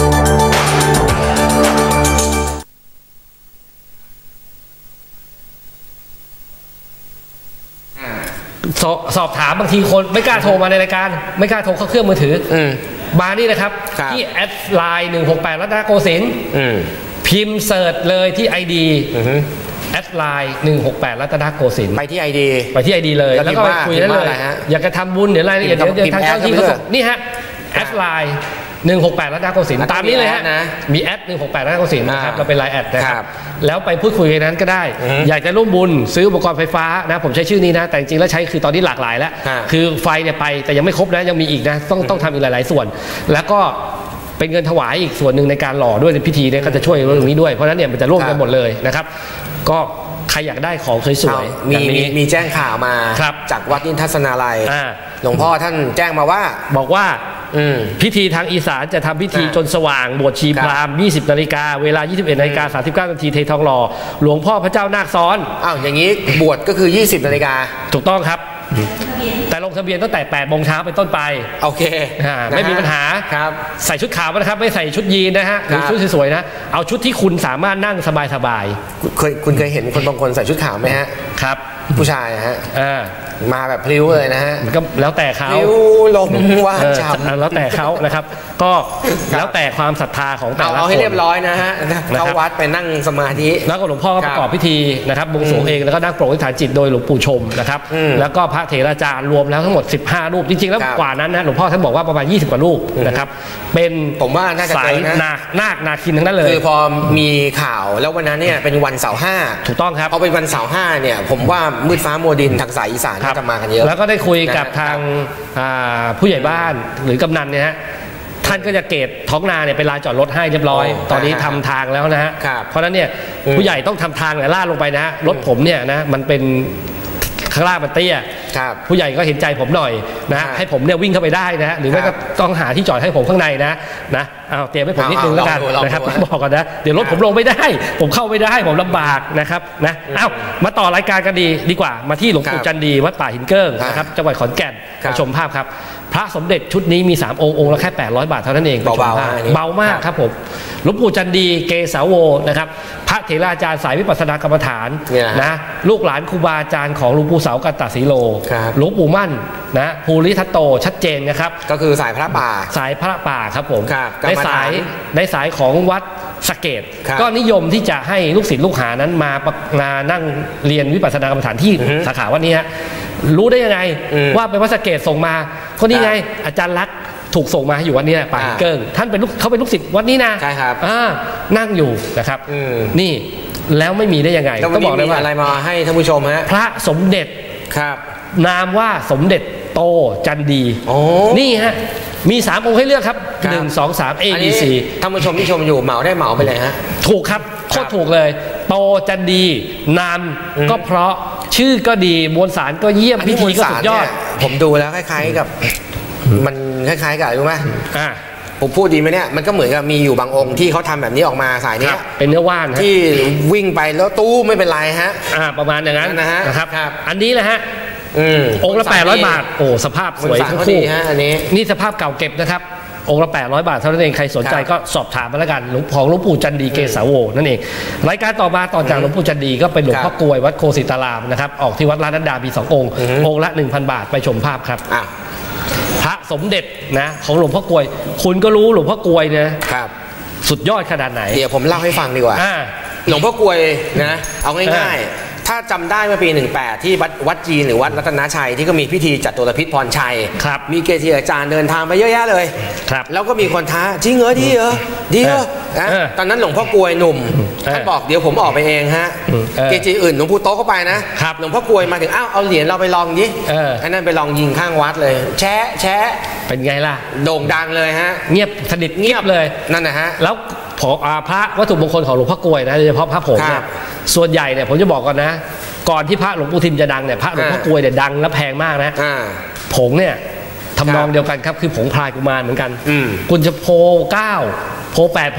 สอบถามบางทีคนไม่กล้าโทรมาในรายการไม่กล้าโทรเข้าเครื่องมือถือมานี่นะครับที่แอดไลน์168รัตนโกสินทร์พิมพ์เสิร์ชเลยที่ IDแอดไลน์168รัตนโกสินทร์ไปที่ ID เลยแล้วก็ไปคุยได้เลยอยากจะทำบุญเดี๋ยวรายละเอียดเดี๋ยวทางเจ้าที่เขาส่งนี่ฮะแอดไลน์168รัตนโกสินทร์ตามนี้เลยฮะมีแอด168รัตนโกสินทร์นะครับเราเป็นไลน์แอดนะครับแล้วไปพูดคุยกันนั้นก็ได้อยากจะร่วมบุญซื้ออุปกรณ์ไฟฟ้านะผมใช้ชื่อนี้นะแต่จริงๆแล้วใช้คือตอนนี้หลากหลายแล้วคือไฟเนี่ยไปแต่ยังไม่ครบนะยังมีอีกนะต้องทำอีกหลายๆส่วนแล้วก็เป็นเงินถวายอีกส่วนหนึ่งในการหล่อด้วยในพิธีเนี่ยก็จะช่วยเรื่องนี้ด้วยเพราะฉะนั้นเนี่ยมันจะร่วมกันหมดเลยนะครับก็ใครอยากได้ของสวยๆมีแจ้งข่าวมาจากวัดนิทัศนาลัยหลวงพ่อท่านแจ้งมาว่าบอกว่าพิธีทางอีสานจะทำพิธีจนสว่างบวชชีพราหมณ์ 20 นาฬิกาเวลา 21 นาฬิกา 39 นาทีเททองหล่อหลวงพ่อพระเจ้านาคซ้อนอย่างนี้บวชก็คือ 20 นาฬิกาถูกต้องครับแต่ลงทะเบียนตั้งแต่ 8 โมงเช้าเป็นต้นไปโอเคไม่มีปัญหาใส่ชุดขาวนะครับไม่ใส่ชุดยีนนะฮะหรือชุดสวยๆนะเอาชุดที่คุณสามารถนั่งสบายๆคุณเคยเห็นคนบางคนใส่ชุดขาวไหมฮะครับผู้ชายฮะมาแบบพลิ้วเลยนะฮะก็แล้วแต่เขาพลิ้วลมว่าจำแล้วแต่เขานะครับก็แล้วแต่ความศรัทธาของแต่ละคนเอาให้เรียบร้อยนะฮะเข้าวัดไปนั่งสมาธิแล้วก็หลวงพ่อก็ประกอบพิธีนะครับบวงสรวงเองแล้วก็นั่งโปรดอธิษฐานจิตโดยหลวงปู่ชมนะครับแล้วก็พระเถราจารย์รวมแล้วทั้งหมด15รูปจริงๆแล้วกว่านั้นนะหลวงพ่อท่านบอกว่าประมาณ20กว่ารูปนะครับเป็นผมว่าน่าจะสายนาคินทั้งนั้นเลยคือพอมีข่าวแล้ววันนั้นเนี่ยเป็นวันเสาร์5 ถูกต้องครับพอเป็นวันเสาร์5เนี่ยผมว่ามืดฟ้ามัวดินทางสายอีสานจะมากันเยอะแล้วก็ได้คุยกับทางผู้ใหญ่บ้านหรือกำนันเนี่ยฮะท่านก็จะเกตท้องนาเนี่ยเป็นลานจอดรถให้เรียบร้อยตอนนี้ทำทางแล้วนะฮะเพราะนั้นเนี่ยผู้ใหญ่ต้องทำทางลาดลงไปนะรถผมเนี่ยนะมันเป็นข้างล่างมันเตี้ยผู้ใหญ่ก็เห็นใจผมหน่อยนะให้ผมเนี่ยวิ่งเข้าไปได้นะหรือไม่ก็ต้องหาที่จอดให้ผมข้างในนะเอาเตรียมให้ผมนิดนึงแล้วกันนะครับบอกก่อนนะเดี๋ยวรถผมลงไม่ได้ผมเข้าไม่ได้ผมลำบากนะครับนะเอามาต่อรายการกันดีกว่ามาที่หลวงปู่จันดีวัดป่าหินเกิ้งนะครับจังหวัดขอนแก่นชมภาพครับพระสมเด็จชุดนี้มี3องค์ละแค่800 บาทเท่านั้นเองเบามากครับผมหลวงปู่จันดีเกษาโวนะครับพระเถราจารย์สายวิปัสสนากรรมฐานนะลูกหลานครูบาอาจารย์ของหลวงปู่เสากันตสีโลหลวงปู่มั่นนะภูริทัตโตชัดเจนนะครับก็คือสายพระป่าครับผมในสายของวัดสะเกดก็นิยมที่จะให้ลูกศิษย์ลูกหานั้นมานั่งเรียนวิปัสสนากรรมฐานที่สาขาวัดนี้ฮะรู้ได้ยังไงว่าเป็นวัดสะเกดส่งมาคนนี้ไงอาจารย์ลักษณ์ถูกส่งมาอยู่วัดนี้ป่าเกิ้งท่านเป็นเขาเป็นลูกศิษย์วัดนี้นะใช่ครับนั่งอยู่นะครับนี่แล้วไม่มีได้ยังไงก็บอกได้ว่าอะไรมาให้ท่านผู้ชมฮะพระสมเด็จครับนามว่าสมเด็จโตจันดีนี่ฮะมี3องค์ให้เลือกครับ1 2 3 A B C ท่านผู้ชมที่ชมอยู่เหมาได้เหมาไปเลยฮะถูกครับโคตรถูกเลยโตจันดีนามก็เพราะชื่อก็ดีมวลสารก็เยี่ยมพิธีก็สุดยอดผมดูแล้วคล้ายๆกับมันคล้ายๆกับอะไรรู้ไหมผมพูดดีไหมเนี่ยมันก็เหมือนกับมีอยู่บางองค์ที่เขาทำแบบนี้ออกมาสายนี้เป็นเนื้อว่านที่วิ่งไปแล้วตู้ไม่เป็นไรฮะประมาณอย่างนั้นนะครับอันนี้แหละฮะองค์ละ800 บาทโอ้สภาพสวยทั้งคู่นี่สภาพเก่าเก็บนะครับองค์ละ800 บาทเท่านั้นเองใครสนใจก็สอบถามมาแล้วกันของหลวงปู่จันดีเกษาโวนั่นเองรายการต่อมาต่อจากหลวงปู่จันดีก็เป็นหลวงพ่อกลวยวัดโคสิตารามนะครับออกที่วัดลาดนัดดามี2 องค์องค์ละ 1,000 บาทไปชมภาพครับพระสมเด็จนะของหลวงพ่อกลวยคุณก็รู้หลวงพ่อกลวยนะครับสุดยอดขนาดไหนเดี๋ยวผมเล่าให้ฟังดีกว่าหลวงพ่อกลวยนะเอาง่ายๆถ้าจำได้เมื่อปี18ที่วัดจีนหรือวัดรัตนชัยที่ก็มีพิธีจัตุรพิธพรชัยมีเกจิอาจารย์เดินทางไปเยอะแยะเลยแล้วก็มีคนท้าจริงเหรอดีเหรอนะตอนนั้นหลวงพ่อกลวยหนุ่มท่านบอกเดี๋ยวผมออกไปเองฮะเกจิอื่นหลวงปู่โต๊ะเข้าไปนะหลวงพ่อกลวยมาถึงเอาเหรียญเราไปลองดิอันนั้นไปลองยิงข้างวัดเลยแชะเป็นไงล่ะโด่งดังเลยฮะเงียบสนิทเงียบเลยนั่นนะฮะแล้วพระวัตถุมงคลของหลวงพ่อกลวยนะโดยเฉพาะพระผงเนี่ยส่วนใหญ่เนี่ยผมจะบอกก่อนนะก่อนที่พระหลวงปู่ทิมจะดังเนี่ยพระหลวงพ่อกลวยเนี่ยดังและแพงมากนะผงเนี่ยทำนองเดียวกันครับคือผงพลายกุมารเหมือนกันคุณจะโพ9โพ8โพ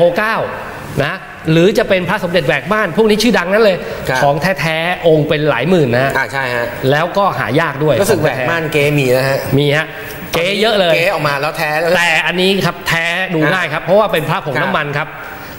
9นะหรือจะเป็นพระสมเด็จแหวกบ้านพวกนี้ชื่อดังนั้นเลยของแท้ๆองค์เป็นหลายหมื่นนะใช่ฮะแล้วก็หายากด้วยรู้สึกแหวกบ้านเก๋มีนะฮะมีฮะเก๋เยอะเลยเก๋ออกมาแล้วแท้แต่อันนี้ครับแท้ดูง่ายครับเพราะว่าเป็นพระผงน้ำมันครับ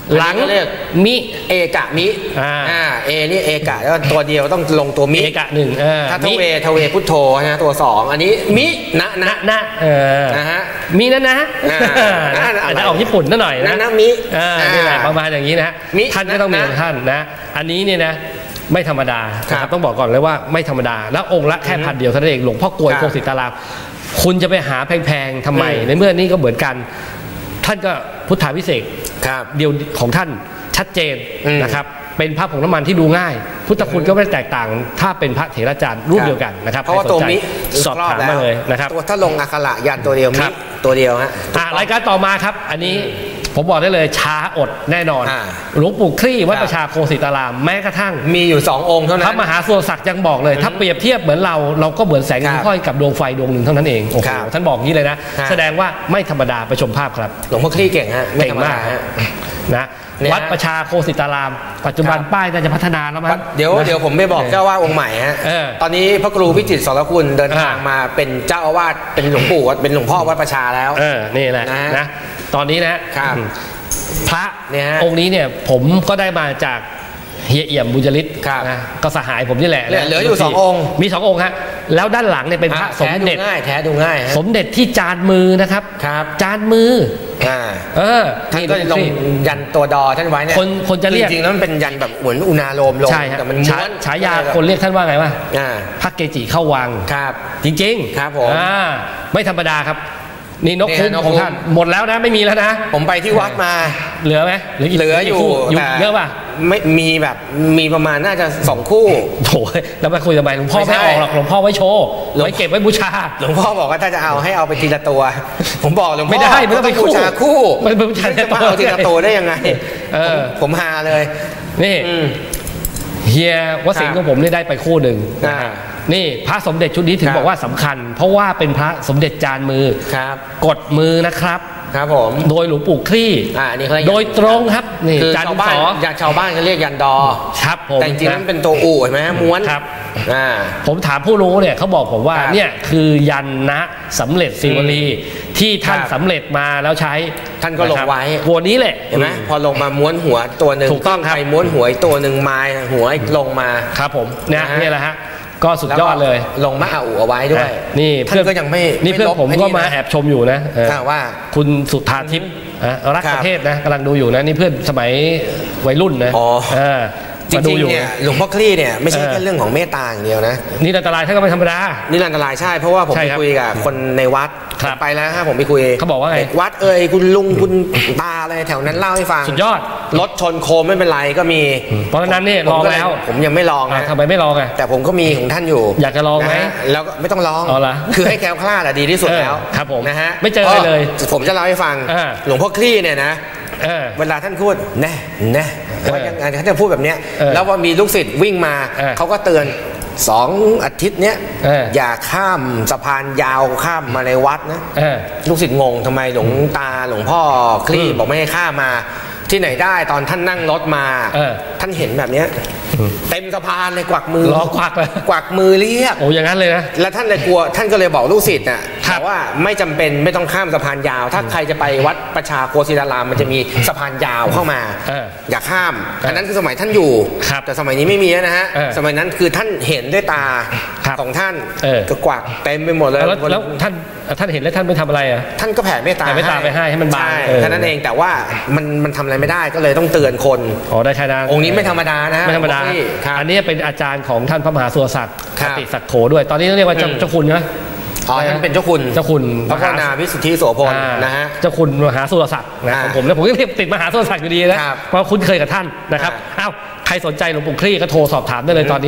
หลังมิเอกะมิเอนี่เอกะแล้วตัวเดียวต้องลงตัวมิเอกะหนึ่งถ้าทเวพุทโธนะตัวสองอันนี้มินะนะฮะมินะอาจจะออกญี่ปุ่นนิดหน่อยนะมินี่แหละประมาณอย่างนี้นะท่านก็ต้องมีของท่านนะอันนี้เนี่ยนะไม่ธรรมดาครับต้องบอกก่อนเลยว่าไม่ธรรมดาแล้วองค์ละแค่1,000 เดียวเท่านั้นเองหลวงพ่อกลวยโคสิตารามคุณจะไปหาแพงๆทำไมในเมื่อนี้ก็เหมือนกันท่านก็พุทธาภิเษกเดียวของท่านชัดเจนนะครับเป็นพระผงน้ำมันที่ดูง่ายพุทธคุณก็ไม่แตกต่างถ้าเป็นพระเถรจารย์รูปเดียวกันนะครับเพราะว่าตัวมิสอบถามมาเลยนะครับตัวถ้าลงอักขระยันตัวเดียวมิตัวเดียวฮะรายการต่อมาครับอันนี้ผมบอกได้เลยช้าอดแน่นอนหลวงปู่คลี่วัดประชาโคสิตารามแม้กระทั่งมีอยู่2 องค์เท่านั้นพระมหาสุรศักดิ์ยังบอกเลยถ้าเปรียบเทียบเหมือนเราก็เหมือนแสงเงินค่อยกับดวงไฟดวงหนึ่งเท่านั้นเองโอ้โหท่านบอกงี้เลยนะแสดงว่าไม่ธรรมดาไปชมภาพครับหลวงพ่อคลี่เก่งฮะเก่งมากนะวัดประชาโคสิตารามปัจจุบันป้ายน่าจะพัฒนาแล้วมั้งเดี๋ยวผมไปบอกเจ้าว่าองค์ใหม่ฮะตอนนี้พระครูวิจิตรสรคุณเดินทางมาเป็นเจ้าอาวาสเป็นหลวงปู่เป็นหลวงพ่อวัดประชาแล้วนี่แหละนะตอนนี้นะครับพระองค์นี้เนี่ยผมก็ได้มาจากเฮียเอี่ยมบุญจริตนะก็สหายผมนี่แหละเหลืออยู่2 องค์มี2 องค์ฮะแล้วด้านหลังเนี่ยเป็นพระสมเด็จแท้ดูง่ายสมเด็จที่จานมือนะครับจานมือท่านก็ลงยันตัวดอท่านไว้เนี่ยคนจะเรียกจริงๆแล้วมันเป็นยันแบบเหมือนอุณาโลมลงแต่มันม้วนฉายาคนเรียกท่านว่าไงวะพระเกจิเข้าวังจริงๆครับผมไม่ธรรมดาครับนี่นกคุ้มของท่านหมดแล้วนะไม่มีแล้วนะผมไปที่วัดมาเหลือไหมเหลืออยู่เยอะป่ะไม่มีแบบมีประมาณน่าจะ2 คู่โถ่แล้วมาคุยทำไมหลวงพ่อไม่ออกหรอกหลวงพ่อไว้โชว์ไว้เก็บไว้บูชาหลวงพ่อบอกว่าถ้าจะเอาให้เอาไปทีละตัวผมบอกหลวงพ่อไม่ได้ไม่ต้องไปบูชาคู่มันบูชาทีละตัวได้ยังไงผมหาเลยนี่เฮียวสิงห์ของผมนี่ได้ไปคู่หนึ่งนี่พระสมเด็จชุดนี้ถึงบอกว่าสำคัญเพราะว่าเป็นพระสมเด็จจานมือกดมือนะครับผมโดยหลวงปู่คลี่โดยตรงครับนี่จานบ้านชาวบ้านเขาเรียกยันดอครับผมแต่จริงๆนั้นเป็นตัวอู่เห็นไหมม้วนครับผมถามผู้รู้เนี่ยเขาบอกผมว่าเนี่ยคือยันนะสำเร็จศิวลีที่ท่านสำเร็จมาแล้วใช้ท่านก็ลงไว้ตัวนี้แหละเห็นไหมพอลงมาม้วนหัวตัวหนึ่งถูกต้องครับไปม้วนหัวอีกตัวหนึ่งมาหัวลงมาครับผมนี่แหละฮะก็สุดยอดเลยลงมาเอาไว้ด้วยนี่เพื่อนก็ยังไม่นี่เพื่อนผมก็มาแอบชมอยู่นะว่าคุณสุธาทิพย์รักประเทศนะกำลังดูอยู่นะนี่เพื่อนสมัยวัยรุ่นนะจริงๆเนี่ยหลวงพ่อคลี่เนี่ยไม่ใช่แค่เรื่องของเมตตาอย่างเดียวนะนี่อันตรายท่านก็ไม่ธรรมดานี่อันตรายใช่เพราะว่าผมไปคุยกับคนในวัดไปแล้วฮะผมไปคุยเขาบอกว่าไงวัดคุณลุงคุณตาอะไรแถวนั้นเล่าให้ฟังสุดยอดรถชนโคมไม่เป็นไรก็มีเพราะฉะนั้นนี่ลองแล้วผมยังไม่ลองนะทำไมไม่ลองอ่ะแต่ผมก็มีของท่านอยู่อยากจะลองไหมแล้วก็ไม่ต้องลองคือให้แคล้วคลาดดีที่สุดแล้วครับผมนะฮะไม่เจอเลยผมจะเล่าให้ฟังหลวงพ่อคลี่เนี่ยนะเวลาท่านพูดแน่ว่ายังไงท่านจะพูดแบบนี้แล้วว่ามีลูกศิษย์วิ่งมาเขาก็เตือน2 อาทิตย์เนี้ยอย่าข้ามสะพานยาวข้ามมาในวัดนะลูกศิษย์งงทำไมหลวงตาหลวงพ่อคลี่บอกไม่ให้ข้ามมาที่ไหนได้ตอนท่านนั่งรถมาท่านเห็นแบบเนี้ยเต็มสะพานเลยกวักมือรอกวักเลยกวักมือเรียกโอ้อย่างนั้นเลยนะแล้วท่านเลยกลัวท่านก็เลยบอกลูกศิษย์น่ะว่าไม่จำเป็นไม่ต้องข้ามสะพานยาวถ้าใครจะไปวัดประชาโคสิตารามมันจะมีสะพานยาวเข้ามาอย่าข้ามอันนั้นคือสมัยท่านอยู่แต่สมัยนี้ไม่มีนะฮะสมัยนั้นคือท่านเห็นด้วยตาของท่านก็กวักเต็มไปหมดเลยแล้วท่านเห็นแล้วท่านไม่ทำอะไรอ่ะท่านก็แผ่เมตตาไปให้มันบางแค่นั้นเองแต่ว่ามันทำอะไรไม่ได้ก็เลยต้องเตือนคนได้แค่นั้นองค์นี้ไม่ธรรมดานะไม่ธรรมดาอันนี้เป็นอาจารย์ของท่านพระมหาสุรศักดิ์คติศักโขด้วยตอนนี้เรียกว่าเจ้าคุณนะท่านเป็นเจ้าคุณพระพนาวิสุทธิโสพลนะฮะเจ้าคุณมหาสุรศักดิ์นะของผมนะผมก็เรียกติดมหาสุรศักดิ์อยู่ดีนะเพราะคุ้นเคยกับท่านนะครับอ้าวใครสนใจหลวงปู่คลี่ก็โทรสอบถามได้เลยตอนนี้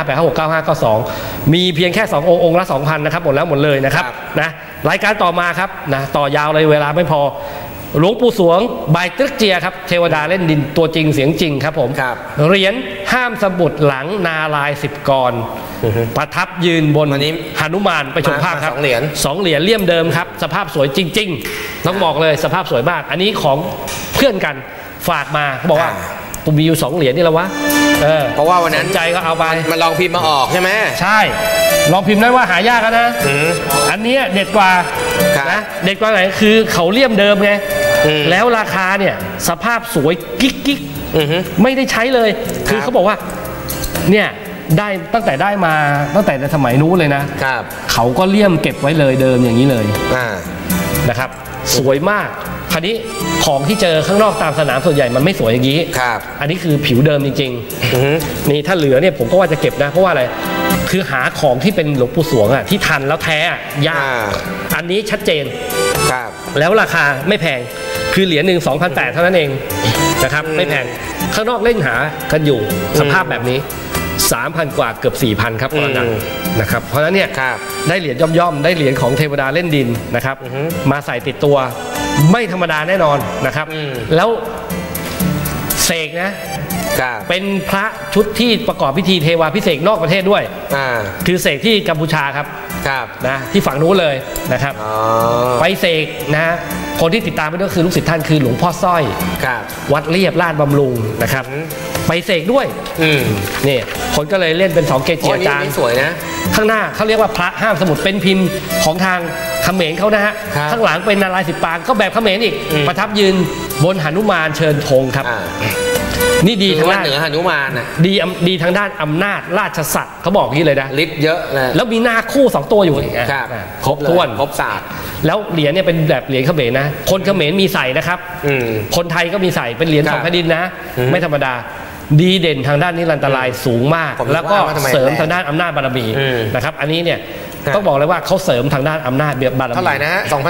0858569592มีเพียงแค่2 องค์ละ 2,000 นะครับหมดแล้วหมดเลยนะครับนะรายการต่อมาครับนะต่อยาวเลยเวลาไม่พอหลวงปู่สวงบายตรึกเจียครับเทวดาเล่นดินตัวจริงเสียงจริงครับผมเหรียญห้ามสมุดหลังนาลาย10 กรประทับยืนบนหนุมานไปชมภาพครับ2 เหรียญเลี่ยมเดิมครับสภาพสวยจริงๆต้องบอกเลยสภาพสวยมากอันนี้ของเพื่อนกันฝากมาเขาบอกว่ากูมีอยู่2 เหรียญนี่แล้ววะเพราะว่าวันนั้นใจก็เอาไปมันลองพิมพ์มาออกใช่ไหมใช่ลองพิมพ์ได้ว่าหายากนะอันนี้เด็ดกว่านะเด็ดกว่าไหนคือเขาเลี่ยมเดิมไงแล้วราคาเนี่ยสภาพสวยกิ๊กไม่ได้ใช้เลยคือเขาบอกว่าเนี่ยได้ตั้งแต่ได้มาตั้งแต่ในสมัยนู้นเลยนะเขาก็เลี่ยมเก็บไว้เลยเดิมอย่างนี้เลยนะครับสวยมากคราวนี้ของที่เจอข้างนอกตามสนามส่วนใหญ่มันไม่สวยอย่างนี้อันนี้คือผิวเดิมจริงๆนี่ถ้าเหลือเนี่ยผมก็ว่าจะเก็บนะเพราะว่าอะไรคือหาของที่เป็นหลวงปู่สวงอ่ะที่ทันแล้วแท้ยากอันนี้ชัดเจนแล้วราคาไม่แพงคือเหรียญหนึ่ง 2,800 เท่านั้นเองนะครับไม่แพงข้างนอกเล่นหากันอยู่สภาพแบบนี้ 3,000 กว่าเกือบ 4,000 ครับตอนนั้นนะครับเพราะฉะนั้นเนี่ยได้เหรียญย่อมๆได้เหรียญของเทวดาเล่นดินนะครับมาใส่ติดตัวไม่ธรรมดาแน่นอนนะครับแล้วเสกนะเป็นพระชุดที่ประกอบพิธีเทวาพิเศษนอกประเทศด้วยคือเสกที่กัมพูชาครับนะที่ฝั่งนู้นเลยนะครับไปเสกนะคนที่ติดตามไปด้วยคือลูกศิษย์ท่านคือหลวงพ่อสร้อยวัดเรียบลาดบำรุงนะครับไปเสกด้วยนี่คนก็เลยเล่นเป็น2เกจิอาจารย์สวยนะข้างหน้าเขาเรียกว่าพระห้ามสมุดเป็นพิมพ์ของทางเขมรเขานะฮะข้างหลังเป็นนารายณ์10 ปางก็แบบเขมรอีกประทับยืนบนหนุมานเชิญธงครับนี่ดีทางด้านเหนือหนุมานดีทางด้านอำนาจราชสัตว์เขาบอกงี้เลยนะฤทธิ์เยอะนะแล้วมีหน้าคู่2 ตัวอยู่ครบถ้วนครบศาสตร์แล้วเหรียญเนี่ยเป็นแบบเหรียญเขมรนะคนเขมรมีใส่นะครับคนไทยก็มีใส่เป็นเหรียญ2 แผ่นดินนะไม่ธรรมดาดีเด่นทางด้านนิรันตรายสูงมากแล้วก็เสริมทางด้านอำนาจบารมีนะครับอันนี้เนี่ยต้องบอกเลยว่าเขาเสริมทางด้านอำนาจบารมีเท่าไหร่นะ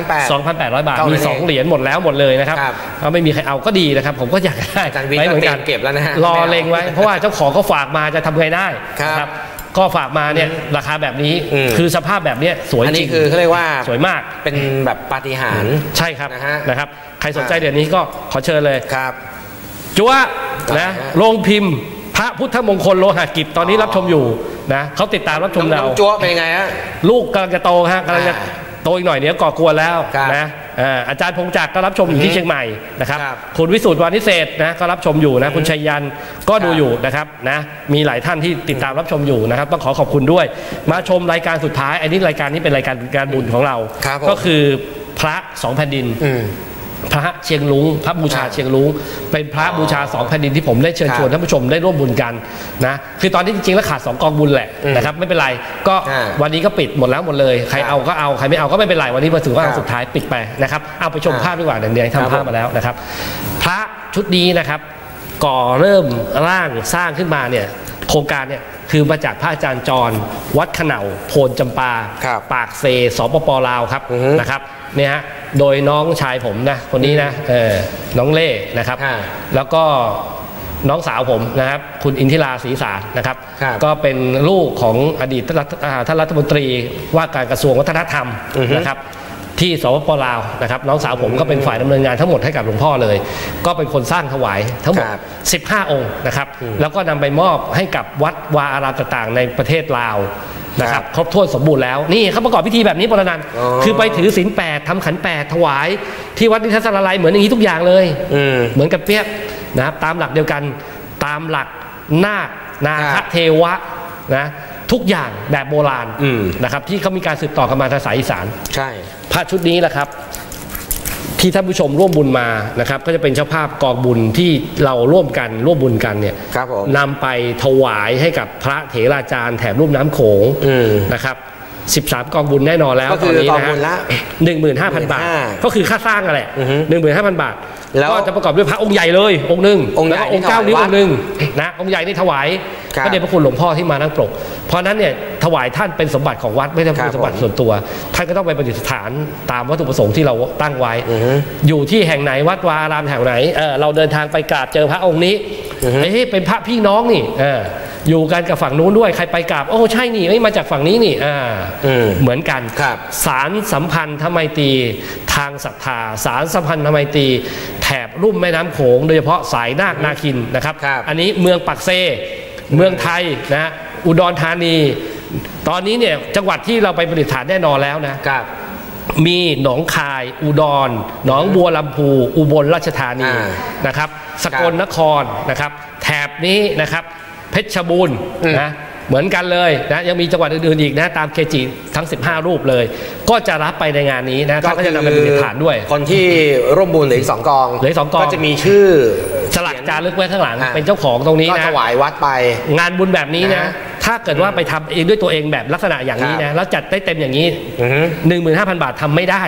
2,800 บาทมี2 เหรียญหมดเลยนะครับไม่มีใครเอาก็ดีนะครับผมก็อยากได้ไม่เหมือนกันเก็บแล้วนะฮะรอเล็งไว้เพราะว่าเจ้าของเขาฝากมาจะทำไงได้ครับก็ฝากมาเนี่ยราคาแบบนี้คือสภาพแบบนี้สวยจริงอันนี้คือเขาเรียกว่าสวยมากเป็นแบบปาฏิหาริย์ใช่ครับนะครับใครสนใจเดี๋ยวนี้ก็ขอเชิญเลยครับจั๊วนะโรงพิมพ์พระพุทธมงคลโลหะกิจตอนนี้รับชมอยู่นะเขาติดตามรับชมเราจั๊วเป็นไงฮะลูกกำลังจะโตฮะกำลังจะโตอีกหน่อยเดี๋ยวก่อกวนแล้วนะอาจารย์พงจักรก็รับชมอยู่ที่เชียงใหม่นะครับคุณวิสุทธิ์วานิเศษนะก็รับชมอยู่นะคุณชัยยันก็ดูอยู่นะครับนะมีหลายท่านที่ติดตามรับชมอยู่นะครับต้องขอบคุณด้วยมาชมรายการสุดท้ายอันนี้รายการนี้เป็นรายการบุญของเราก็คือพระ2 แผ่นดินพระเชียงลุงพระบูชาเชียงลุงเป็นพระบูชา2 แผ่นดินที่ผมได้เชิญชวนท่านผู้ชมได้ร่วมบุญกันนะคือตอนนี้จริงๆแล้วขาด2 กองบุญแหละนะครับไม่เป็นไรก็วันนี้ก็ปิดหมดเลยใครเอาก็เอาใครไม่เอาก็ไม่เป็นไรวันนี้มาถึงว่าสุดท้ายปิดไปนะครับเอาไปชมภาพดีกว่าเดี๋ยวทำภาพมาแล้วนะครับพระชุดนี้นะครับก่อเริ่มร่างสร้างขึ้นมาเนี่ยโครงการเนี่ยคือมาจากพระอาจารย์จรวัดขนาวโพนจำปาปากเซสปป.ลาวครับนะครับเนี่ยฮะโดยน้องชายผมนะคนนี้นะน้องเล่นะครับแล้วก็น้องสาวผมนะครับคุณอินทิราศรีสารนะครับก็เป็นลูกของอดีตท่านรัฐมนตรีว่าการกระทรวงวัฒนธรรมนะครับที่สปป.ลาวนะครับน้องสาวผมก็เป็นฝ่ายดำเนินงานทั้งหมดให้กับหลวงพ่อเลยก็เป็นคนสร้างถวายทั้งหมด15 องค์นะครับแล้วก็นำไปมอบให้กับวัดวาอารามต่างๆในประเทศลาวนะครับครบถ้วนสมบูรณ์แล้วนี่เขาประกอบพิธีแบบนี้ปรนันท์คือไปถือศีล 8ทำขัน 8ถวายที่วัดนิทัศนาลัยเหมือนอย่างนี้ทุกอย่างเลยเหมือนกับเปียบนะครับตามหลักเดียวกันตามหลักนาคเทวะนะทุกอย่างแบบโบราณนะครับที่เขามีการสืบต่อกันมาทางสายอีสานใช่พระชุดนี้แหละครับที่ท่านผู้ชมร่วมบุญมานะครับก็จะเป็นเจ้าภาพกองบุญที่เราร่วมบุญกันเนี่ยนำไปถวายให้กับพระเถราจารย์แถบลุ่มน้ำโขงนะครับ13 กองบุญแน่นอนแล้วตอนนี้นะฮะ 15,000 บาทก็คือค่าสร้างนั่นแหละ 15,000 บาทก็จะประกอบด้วยพระองค์ใหญ่เลยองค์หนึ่งแล้วก็องค์9 นิ้วองค์หนึ่งนะองค์ใหญ่นี่ถวายพระเดชพระคุณหลวงพ่อที่มานั่งปกเพราะนั้นเนี่ยถวายท่านเป็นสมบัติของวัดไม่ใช่เป็นสมบัติส่วนตัวท่านก็ต้องไปประดิษฐานตามวัตถุประสงค์ที่เราตั้งไว้อยู่ที่แห่งไหนวัดวาอารามแห่งไหนเราเดินทางไปกราบเจอพระองค์นี้เป็นพระพี่น้องนี่อยู่กันกับฝั่งนู้นด้วยใครไปกราบโอ้ใช่นี่ไม่มาจากฝั่งนี้นี่เหมือนกันสารสัมพันธไมตรีทางศรัทธาสารสัมพันธไมตรีแถบลุ่มแม่น้ำโขงโดยเฉพาะสายนาคนาคินนะครับอันนี้เมืองปักเซเมืองไทยนะอุดรธานีตอนนี้เนี่ยจังหวัดที่เราไปประดิษฐานแน่นอนแล้วนะมีหนองคายอุดรหนองบัวลำพูอุบลราชธานีนะครับสกลนครนะครับแถบนี้นะครับเพชรบูรณ์นะเหมือนกันเลยนะยังมีจังหวัดอื่นๆอีกนะตามเกจิทั้ง15รูปเลยก็จะรับไปในงานนี้นะก็จะนำไปเป็นฐานด้วยคนที่ร่วมบุญเหลืออีก2 กองก็จะมีชื่อสลักจารึกไว้ข้างหลังเป็นเจ้าของตรงนี้นะก็ถวายวัดไปงานบุญแบบนี้นะถ้าเกิดว่าไปทำเองด้วยตัวเองแบบลักษณะอย่างนี้นะแล้วจัดได้เต็มอย่างนี้ 15,000 บาททำไม่ได้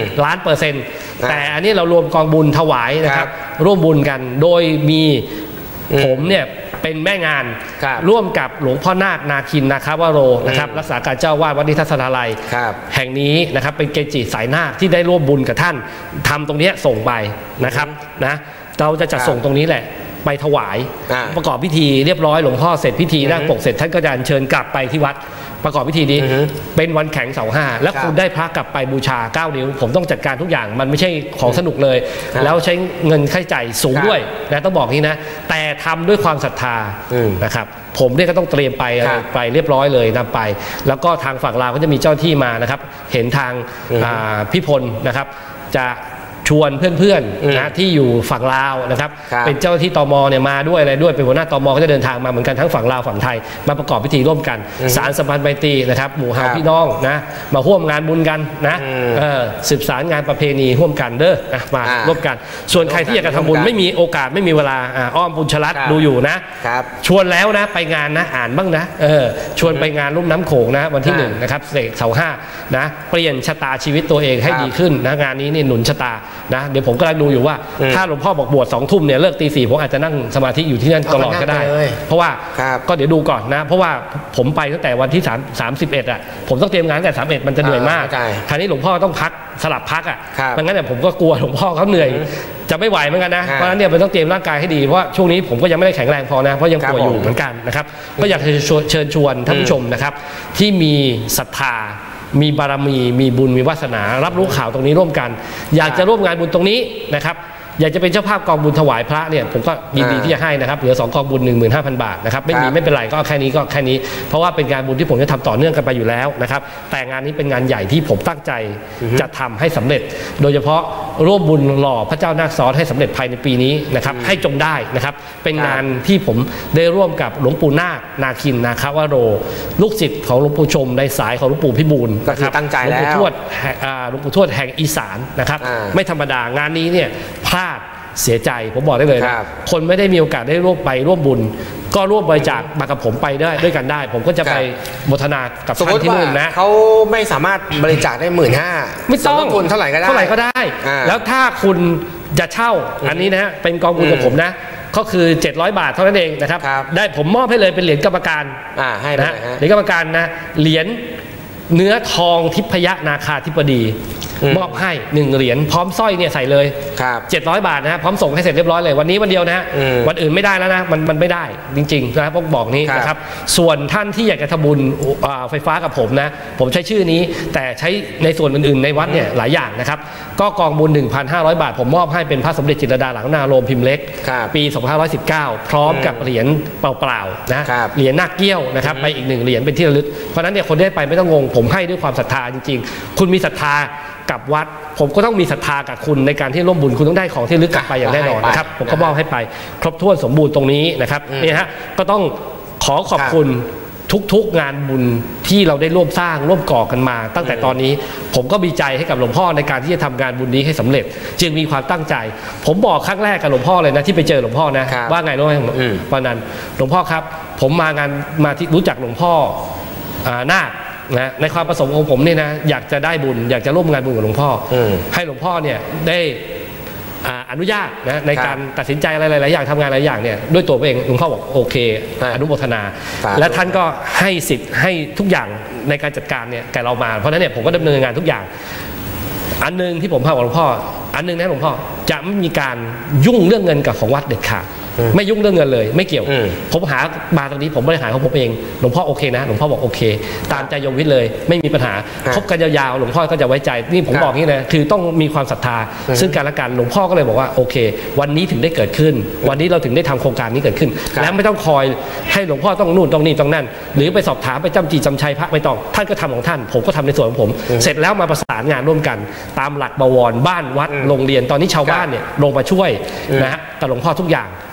1,000,000%แต่อันนี้เรารวมกองบุญถวายนะครับร่วมบุญกันโดยมีผมเนี่ยเป็นแม่งานร่วมกับหลวงพ่อนาคนาคินนาคาวโรนะครับรักษาการเจ้าวาดวัดนิทัศนาลัยแห่งนี้นะครับเป็นเกจิสายนาคที่ได้ร่วมบุญกับท่านทำตรงนี้ส่งไปนะครับนะเราจะจัดส่งตรงนี้แหละไปถวายประกอบพิธีเรียบร้อยหลวงพ่อเสร็จพิธีนั่งปกเสร็จท่านก็จะอัญเชิญกลับไปที่วัดประกอบพิธีนี้เป็นวันแข็งเสา5แล้วคุณได้พระกลับไปบูชา9 นิ้วผมต้องจัดการทุกอย่างมันไม่ใช่ของสนุกเลยแล้วใช้เงินค่าใช้จ่ายสูงด้วยนะต้องบอกนี้นะแต่ทำด้วยความศรัทธานะครับผมเนี่ยก็ต้องเตรียมไปเรียบร้อยเลยนำไปแล้วก็ทางฝั่งลาวก็จะมีเจ้าที่มานะครับเห็นทางพี่พลนะครับจะชวนเพื่อนๆนะที่อยู่ฝั่งลาวนะครับเป็นเจ้าที่ตมเนี่ยมาด้วยอะไรด้วยเป็นหัวหน้าตมก็จะเดินทางมาเหมือนกันทั้งฝั่งลาวฝั่งไทยมาประกอบพิธีร่วมกันสารสัมพันธ์ไมตรีนะครับหมู่เฮาพี่น้องนะมาร่วมงานบุญกันนะสืบสารงานประเพณีร่วมกันเด้อมาร่วมกันส่วนใครที่อยากจะทำบุญไม่มีโอกาสไม่มีเวลาอ้อมบุญชลัดดูอยู่นะชวนแล้วนะไปงานนะอ่านบ้างนะชวนไปงานลุ่มน้ำโขงนะวันที่1นะครับเสาร์5นะเปลี่ยนชะตาชีวิตตัวเองให้ดีขึ้นนะงานนี้นี่หนุนชะตานะเดี๋ยวผมกำลังดูอยู่ว่าถ้าหลวงพ่อบอกบวช2 ทุ่มเนี่ยเลิกตี 4ผมอาจจะนั่งสมาธิอยู่ที่นั่นตลอดก็ได้เพราะว่าก็เดี๋ยวดูก่อนนะเพราะว่าผมไปตั้งแต่วันที่31อ่ะผมต้องเตรียมงานตั้งแต่31มันจะเหนื่อยมากคราวนี้หลวงพ่อต้องพักสลับพักอ่ะเพราะงั้นเนี่ยผมก็กลัวหลวงพ่อเขาเหนื่อยจะไม่ไหวเหมือนกันนะเพราะฉะนั้นเนี่ยมันต้องเตรียมร่างกายให้ดีเพราะช่วงนี้ผมก็ยังไม่ได้แข็งแรงพอนะเพราะยังป่วยอยู่เหมือนกันนะครับก็อยากจะเชิญชวนท่านผู้ชมนะครับที่มีศรัทธามีบารมีมีบุญมีวาสนารับรู้ข่าวตรงนี้ร่วมกันอยากจะร่วมงานบุญตรงนี้นะครับอยากจะเป็นเจ้าภาพกองบุญถวายพระเนี่ยผมก็ยินดีที่จะให้นะครับเหลือ2 กองบุญ 15,000 บาทนะครับไม่เป็นไรก็แค่นี้ก็แค่นี้เพราะว่าเป็นงานบุญที่ผมจะทำต่อเนื่องกันไปอยู่แล้วนะครับแต่งานนี้เป็นงานใหญ่ที่ผมตั้งใจจะทำให้สำเร็จโดยเฉพาะร่วมบุญหล่อพระเจ้านาคซ้อนให้สำเร็จภายในปีนี้นะครับให้จงได้นะครับเป็นงานที่ผมได้ร่วมกับหลวงปู่นาคนาคินนาคาวโรลูกศิษย์ของหลวงปู่ชมในสายของหลวงปู่พิบูลนะครับตั้งใจแล้วหลวงปู่ทวดแห่งอีสานนะครับไม่ธรรมดางานนี้เนี่ยพลาดเสียใจผมบอกได้เลยนะคนไม่ได้มีโอกาสได้ร่วมบุญก็ร่วมบริจาคมากับผมไปได้ด้วยกันได้ผมก็จะไปโมทนากับท่านที่นู่นนะเขาไม่สามารถบริจาคได้15,000 ไม่ต้องทุนเท่าไหร่ก็ได้แล้วถ้าคุณจะเช่าอันนี้นะเป็นกองบุญกับผมนะก็คือ700 บาทเท่านั้นเองนะครับได้ผมมอบให้เลยเป็นเหรียญกรรมการให้นะเหรียญกรรมการนะเหรียญเนื้อทองทิพยนาคาธิบดีมอบให้1 เหรียญพร้อมสร้อยเนี่ยใส่เลย700 บาทนะพร้อมส่งให้เสร็จเรียบร้อยเลยวันนี้วันเดียวนะวันอื่นไม่ได้แล้วนะมันไม่ได้จริงๆนะพวกบอกนี้นะครับส่วนท่านที่อยากจะทำบุญไฟฟ้ากับผมนะผมใช้ชื่อนี้แต่ใช้ในส่วนอื่นๆในวัดเนี่ยหลายอย่างนะครับก็กองบุญ 1,500 บาทผมมอบให้เป็นพระสมเด็จจิตรลดาหลังนาโรมพิมพ์เล็กปี2519พร้อมกับเหรียญเปล่าๆนะเหรียญนาคเกี้ยวนะครับไปอีก1 เหรียญเป็นที่ระลึกเพราะนั้นเนี่ยคนได้ไปไม่ต้องงงผมให้ด้วยความศรัทธาจริงๆคุณมีศรัทธากับวัดผมก็ต้องมีศรัทธากับคุณในการที่ร่วมบุญคุณต้องได้ของที่ลึกกลับไปอย่างแน่นอนนะครับผมก็มอบให้ไปครบถ้วนสมบูรณ์ตรงนี้นะครับนี่ฮะก็ต้องขอบคุณทุกๆงานบุญที่เราได้ร่วมสร้างร่วมก่อกันมาตั้งแต่ตอนนี้ผมก็มีใจให้กับหลวงพ่อในการที่จะทำงานบุญนี้ให้สำเร็จจึงมีความตั้งใจผมบอกครั้งแรกกับหลวงพ่อเลยนะที่ไปเจอหลวงพ่อนะว่าไงรู้ไหมวันนั้นหลวงพ่อครับผมมาที่รู้จักหลวงพ่อนาคนะในความประสงค์ของผมเนี่ยนะอยากจะได้บุญอยากจะร่วมงานบุญกับหลวงพ่อให้หลวงพ่อเนี่ยได้อนุญาตนะในการตัดสินใจอะไรหลายอย่างทำงานหลายอย่างเนี่ยด้วยตัวเองหลวงพ่อบอกโอเคอนุโมทนาและท่านก็ให้สิทธิ์ให้ทุกอย่างในการจัดการเนี่ยแก่เรามาเพราะฉะนั้นเนี่ยผมก็ดำเนินงานทุกอย่างอันนึงที่ผมพาบอกหลวงพ่ออันนึงนะหลวงพ่อจะไม่มีการยุ่งเรื่องเงินกับของวัดเด็ดขาดไม่ยุ่งเรื่องเงินเลยไม่เกี่ยวผมหามาตรงนี้ผมบริหารของผมเองหลวงพ่อโอเคนะหลวงพ่อบอกโอเคตามใจโยมวิทย์เลยไม่มีปัญหาคบกันยาวๆหลวงพ่อก็จะไว้ใจนี่ผมบอกนี่นะคือต้องมีความศรัทธาซึ่งกันและกันหลวงพ่อก็เลยบอกว่าโอเควันนี้ถึงได้เกิดขึ้นวันนี้เราถึงได้ทำโครงการนี้เกิดขึ้นแล้วไม่ต้องคอยให้หลวงพ่อต้องนู่นต้องนี่ต้องนั่นหรือไปสอบถามไปจำจีจำชัยพระไม่ต้องท่านก็ทำของท่านผมก็ทำในส่วนของผมเสร็จแล้วมาประสานงานร่วมกันตามหลักบวรบ้านวัดโรงเรียนตอนนี้ชาวบ้านเนี่ยลงมาช่วยนะฮะกับหลวงพ่อทุกอย่าง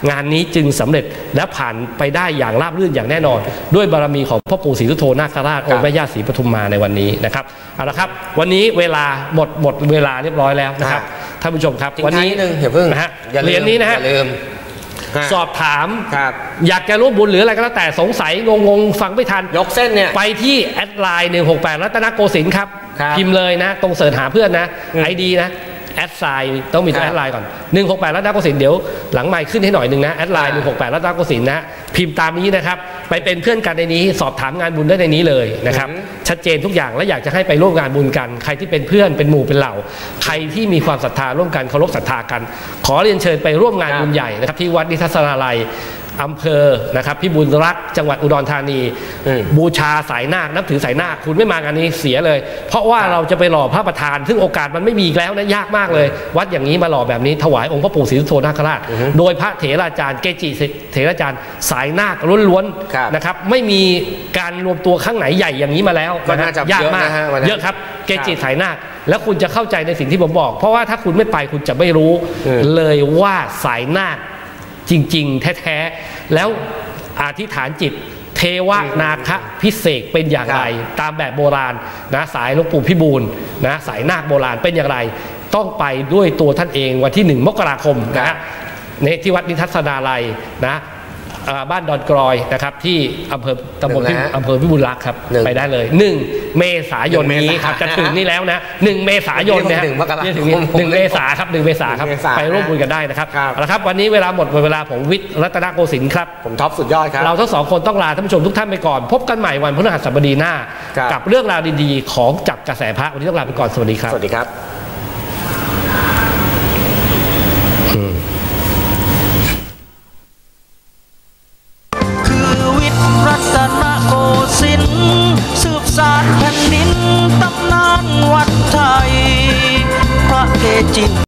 งานนี้จึงสำเร็จและผ่านไปได้อย่างราบรื่นอย่างแน่นอนด้วยบารมีของพ่อปู่ศรีสุโธนาคราชองค์แม่ย่าศรีปทุมมาในวันนี้นะครับเอาละครับวันนี้เวลาหมดเวลาเรียบร้อยแล้วนะครับท่านผู้ชมครับวันนี้นะฮะเหรียญนี้นะฮะสอบถามอยากจะร่วมบุญหรืออะไรก็แล้วแต่สงสัยงงฟังไม่ทันยกเส้นเนี่ยไปที่แอดไลน์168รัตนโกสินทร์ครับพิมพ์เลยนะตรงเสิร์ชหาเพื่อนนะIDนะแอดไลน์ต้องมีตัวแอดไลน์ก่อน168รัตนโกสินทร์เดี๋ยวหลังไมค์ขึ้นให้หน่อยนึงนะแอดไลน์168รัตนโกสินทร์นะพิมพ์ตามนี้นะครับไปเป็นเพื่อนกันในนี้สอบถามงานบุญได้ในนี้เลยนะครับชัดเจนทุกอย่างและอยากจะให้ไปร่วมงานบุญกันใครที่เป็นเพื่อนเป็นหมู่เป็นเหล่าใครที่มีความศรัทธาร่วมกันเคารพศรัทธากันขอเรียนเชิญไปร่วมงานบุญใหญ่นะครับที่วัดนิทัศนาลัยอำเภอนะครับพิบูลรักษ์จังหวัดอุดรธานีบูชาสายนาคนับถือสายนาคคุณไม่มางานนี้เสียเลยเพราะว่าเราจะไปหล่อพระประธานซึ่งโอกาสมันไม่มีอีกแล้วนะยากมากเลยวัดอย่างนี้มาหล่อแบบนี้ถวายองค์พระปู่ศรีสุโธนาคราชโดยพระเถราจารย์เกจิเถราจารย์สายนาคล้วนๆนะครับไม่มีการรวมตัวข้างไหนใหญ่อย่างนี้มาแล้วยากมากเยอะครับเกจิสายนาคแล้วคุณจะเข้าใจในสิ่งที่ผมบอกเพราะว่าถ้าคุณไม่ไปคุณจะไม่รู้เลยว่าสายนาคจริงๆแท้ๆแล้วอธิษฐานจิตเทวนาคพิเศษเป็นอย่างไรตามแบบโบราณนะสายหลวงปู่พิบูลนะสายนาคโบราณเป็นอย่างไรต้องไปด้วยตัวท่านเองวันที่1 มกราคมนะที่วัดนิทัศนาลัยนะบ้านดอนกรอยนะครับที่อำเภอตำบลอำเภอพิบูลรักษ์ครับไปได้เลย1 เมษายนนี้ครับจะถึงนี่แล้วนะ1 เมษายนนะถึง1 เมษาครับ1 เมษาครับไปร่วมบุญกันได้นะครับเอาละครับวันนี้เวลาหมดเวลาผมวิทย์รัตนโกสินทร์ครับผมท็อปสุดยอดครับเราทั้ง2คนต้องลาท่านผู้ชมทุกท่านไปก่อนพบกันใหม่วันพฤหัสบดีหน้ากับเรื่องราวดีๆของจับกระแสพระวันนี้ต้องลาไปก่อนสวัสดีครับสวัสดีครับรัตนโกสินทร์สืบสานแผ่นดินตำนานวัดไทยพระเกจิ